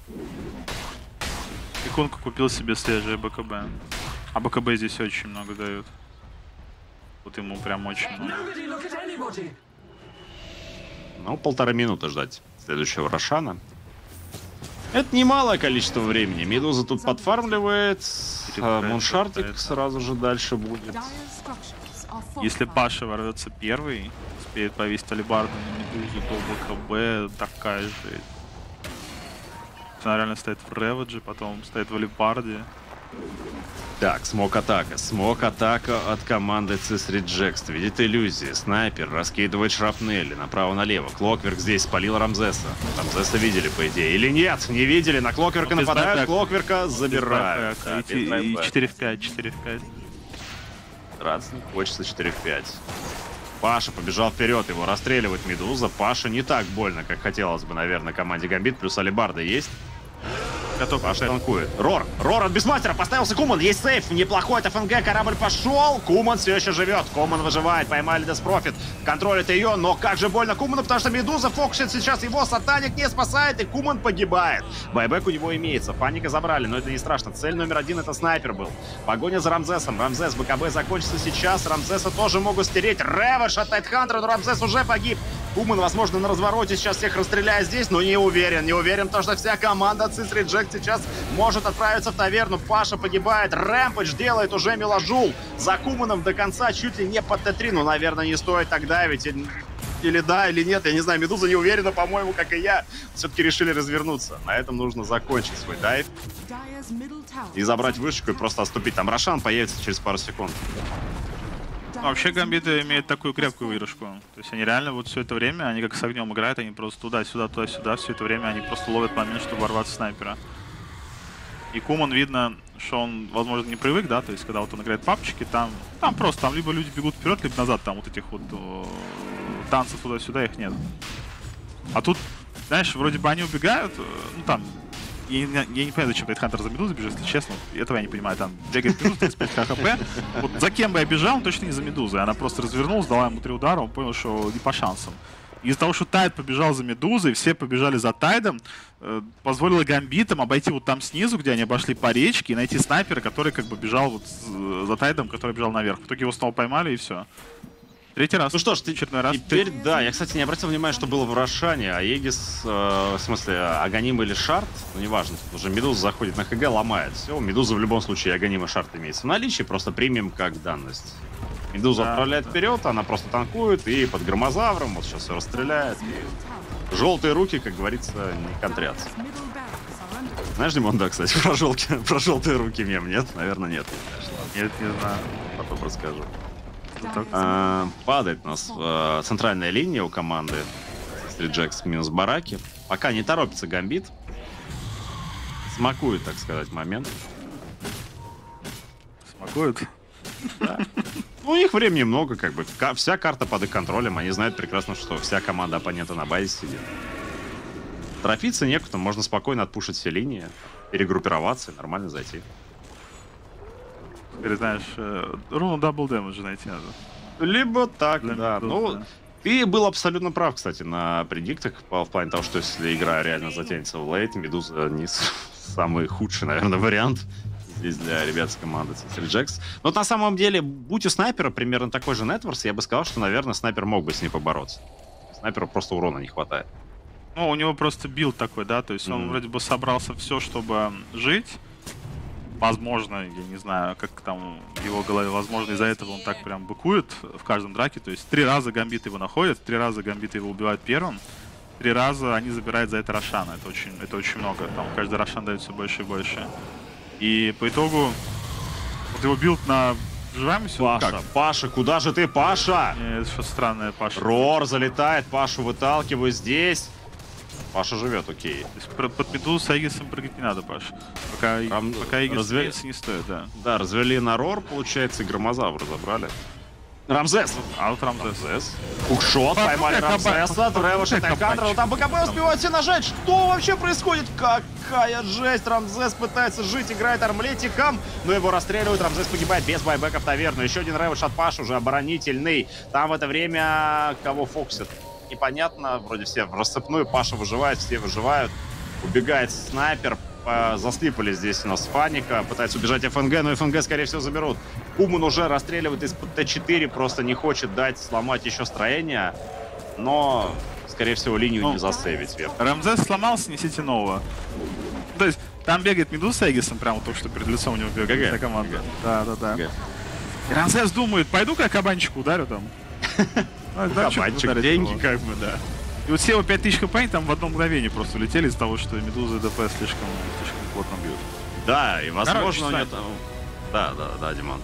Иконка купил себе свежее БКБ. А БКБ здесь очень много дают. Вот ему прям очень много. Ну, полторы минуты ждать следующего Рошана. Это немалое количество времени. Медуза тут подфармливает. А Муншартик сразу же дальше будет. Если Паша ворвется первый, успеет повесить алибарду на Медузу, то БКБ такая же. Она реально стоит в Реведже, потом стоит в алибарде. Так, смок-атака. Смок-атака от команды Цис Реджекс. Видит иллюзии. Снайпер раскидывает шрапнели направо-налево. Клокверк здесь спалил Рамзеса. Рамзеса видели, по идее. Или нет? Не видели. На Клокверка Ну, нападают. байбэк. Клокверка забирают. И, Да, и- без и байбэка. четыре в пять, четыре в пять. Драться не хочется четыре в пять. Паша побежал вперед, его расстреливает Медуза. Паша не так больно, как хотелось бы, наверное, команде Гамбит. Плюс алибарда есть. Готов. Паша танкует. Рор! Рор от Бисмастера! Поставился Куман! Есть сейф! Неплохой от ФНГ! Корабль пошел! Куман все еще живет! Куман выживает! Поймали Деспрофит! Контролит ее, но как же больно Куману, потому что Медуза фокусит сейчас его! Сатаник не спасает, и Куман погибает! Байбек у него имеется. Паника забрали, но это не страшно. Цель номер один — это снайпер был. Погоня за Рамзесом. Рамзес, БКБ закончится сейчас. Рамзеса тоже могут стереть. Рэвэш от Тайтхантера, но Рамзес уже погиб. Куман, возможно, на развороте сейчас всех расстреляет здесь, но не уверен. Не уверен, потому что вся команда Цис Реджекс сейчас может отправиться в таверну. Паша погибает. Рэмпэдж делает уже Меложул. За Куманом до конца чуть ли не под Т три. Ну, наверное, не стоит так давить. Или да, или нет. Я не знаю, Медуза не уверена, по-моему, как и я. Все-таки решили развернуться. На этом нужно закончить свой дайв. И забрать вышку и просто отступить. Там Рошан появится через пару секунд. Ну, вообще гамбиты имеют такую крепкую выдержку. То есть они реально вот все это время, они как с огнем играют, они просто туда-сюда, туда-сюда, все это время они просто ловят момент, чтобы ворваться в снайпера. И Куман видно, что он, возможно, не привык, да, то есть когда вот он играет папчики, там, там просто, там либо люди бегут вперед, либо назад, там вот этих вот о, танцев туда-сюда, их нет. А тут, знаешь, вроде бы они убегают, ну там, я, не- я не понимаю, зачем Тайтхантер за Медузой бежит, если честно, этого я не понимаю, там бегает Медуза, тридцать пять хп, вот за кем бы я бежал, он точно не за Медузой, она просто развернулась, дала ему три удара, он понял, что не по шансам. Из-за того, что Тайд побежал за Медузой, все побежали за Тайдом, э, позволило гамбитам обойти вот там снизу, где они обошли по речке, и найти снайпера, который как бы бежал вот с- за Тайдом, который бежал наверх. В итоге его снова поймали, и все. Третий раз. Ну что ж, ты, Очередной раз. теперь, да, я, кстати, не обратил внимания, что было в Рошане, а Егис, э, в смысле, Аганим или Шарт, ну, неважно, тут уже Медуза заходит на ХГ, ломает все. Медуза в любом случае, Аганим и Шарт имеется в наличии, просто примем как данность. Медузу Да, отправляет да. вперед, она просто танкует, и под громозавром, вот сейчас все расстреляет. И желтые руки, как говорится, не контрятся. Middle barracks are under Знаешь, Димон, да, кстати, про, желтые, про желтые руки мем нет? Наверное, нет. Нет, не знаю. Потом расскажу. Так. А, падает у нас э, центральная линия у команды Стриджекс минус бараки. Пока не торопится гамбит. Смакует, так сказать, момент. Смакует. Ну, у них времени много, как бы. Ка- Вся карта под их контролем. Они знают прекрасно, что вся команда оппонента на базе сидит. Торопиться некуда, можно спокойно отпушить все линии, перегруппироваться и нормально зайти. Теперь, знаешь, э, руну дабл дэмэджа найти надо. Либо так, Для да. Медузы, Ну, да. ты был абсолютно прав, кстати, на предиктах, по- в плане того, что если игра реально затянется в лейт, Медуза не с- самый худший, наверное, вариант здесь для ребят с команды Джекс. Но вот на самом деле, будь у снайпера примерно такой же нетворс, я бы сказал, что, наверное, снайпер мог бы с ней побороться. Снайперу просто урона не хватает. Ну, у него просто билд такой, да, то есть он Мгм. вроде бы собрался все, чтобы жить. Возможно, я не знаю, как там в его голове, возможно, из-за этого он так прям быкует в каждом драке. То есть три раза гамбит его находят, три раза гамбит его убивают первым, три раза они забирают за это Рошана. Это очень, это очень много. Там каждый Рошан дает все больше и больше. И по итогу вот его билд на выживаемость, он Паша, как? Паша, куда же ты, Паша? Э, Это что странное, Паша. Рор залетает, Пашу выталкиваю здесь. Паша живет, окей. То есть про- под Медузу с Аегисом прыгать не надо, Паш. Пока, Там пока Аегис разве- имеется, не стоит, да. Да, развели на Рор, получается, и Громозавра забрали. Рамзес! А вот Рамзес. Рамзес. Хукшот, Папа, поймали как Рамзеса, кабан. Тревош и Как Тайкандра, кабанчик. там БКБ успевает все нажать. Что вообще происходит? Какая жесть! Рамзес пытается жить, играет армлетиком, но его расстреливают. Рамзес погибает без байбека в таверну. Еще один Ревош от Паш, уже оборонительный. Там в это время кого фоксят? Непонятно, вроде все в рассыпную. Паша выживает, все выживают. Убегает снайпер. По- Заслипали здесь у нас Фаника. Пытается убежать ФНГ, но ФНГ, скорее всего, заберут. Уман уже расстреливает из-под Т четыре, просто не хочет дать сломать еще строение. Но, скорее всего, линию Ну, не засейвить вверх. Рамзес сломался, несите нового. То есть там бегает Медуза с Аегисом, прямо только что перед лицом у него бегает ГГ. вся команда. ГГ. Да, да, да. ГГ. И Рамзес думает, пойду-ка я кабанчику ударю там. Ну, да, чё Кабанчик, ударить деньги, его? как бы, да. И вот все его пять тысяч хп они там в одно мгновение просто улетели из-за того, что Медуза и ДП слишком, слишком плотно бьют. Да, и возможно Короче, у нее Сань. там... Да, да, да, Димон.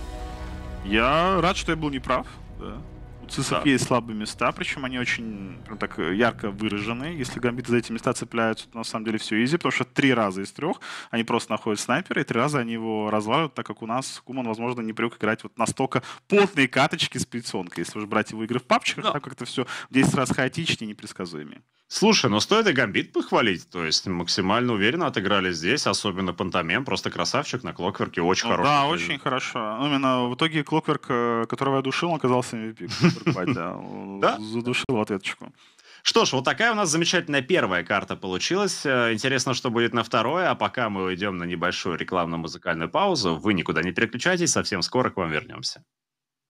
Я рад, что я был неправ. Да. У цисов Да. есть слабые места, причем они очень прям так ярко выражены. Если гамбиты за эти места цепляются, то на самом деле все изи, потому что три раза из трех они просто находят снайпера, и три раза они его разваливают, так как у нас Куман, возможно, не привык играть вот настолько плотные каточки с пиццонкой. Если уж брать его игры в папчиках, Да. там как-то все в десять раз хаотичнее и непредсказуемее. Слушай, ну стоит и Гамбит похвалить. То есть максимально уверенно отыграли здесь, особенно Пантомем. Просто красавчик на Клокверке, очень Ну хороший. да, очень хорошо. Ну, именно в итоге Клокверк, э, которого я душил, он оказался эм ви пи. Клокверк Пать, да. Да? Задушил в ответочку. Что ж, вот такая у нас замечательная первая карта получилась. Э, Интересно, что будет на второй. А пока мы уйдем на небольшую рекламно-музыкальную паузу, вы никуда не переключайтесь, совсем скоро к вам вернемся.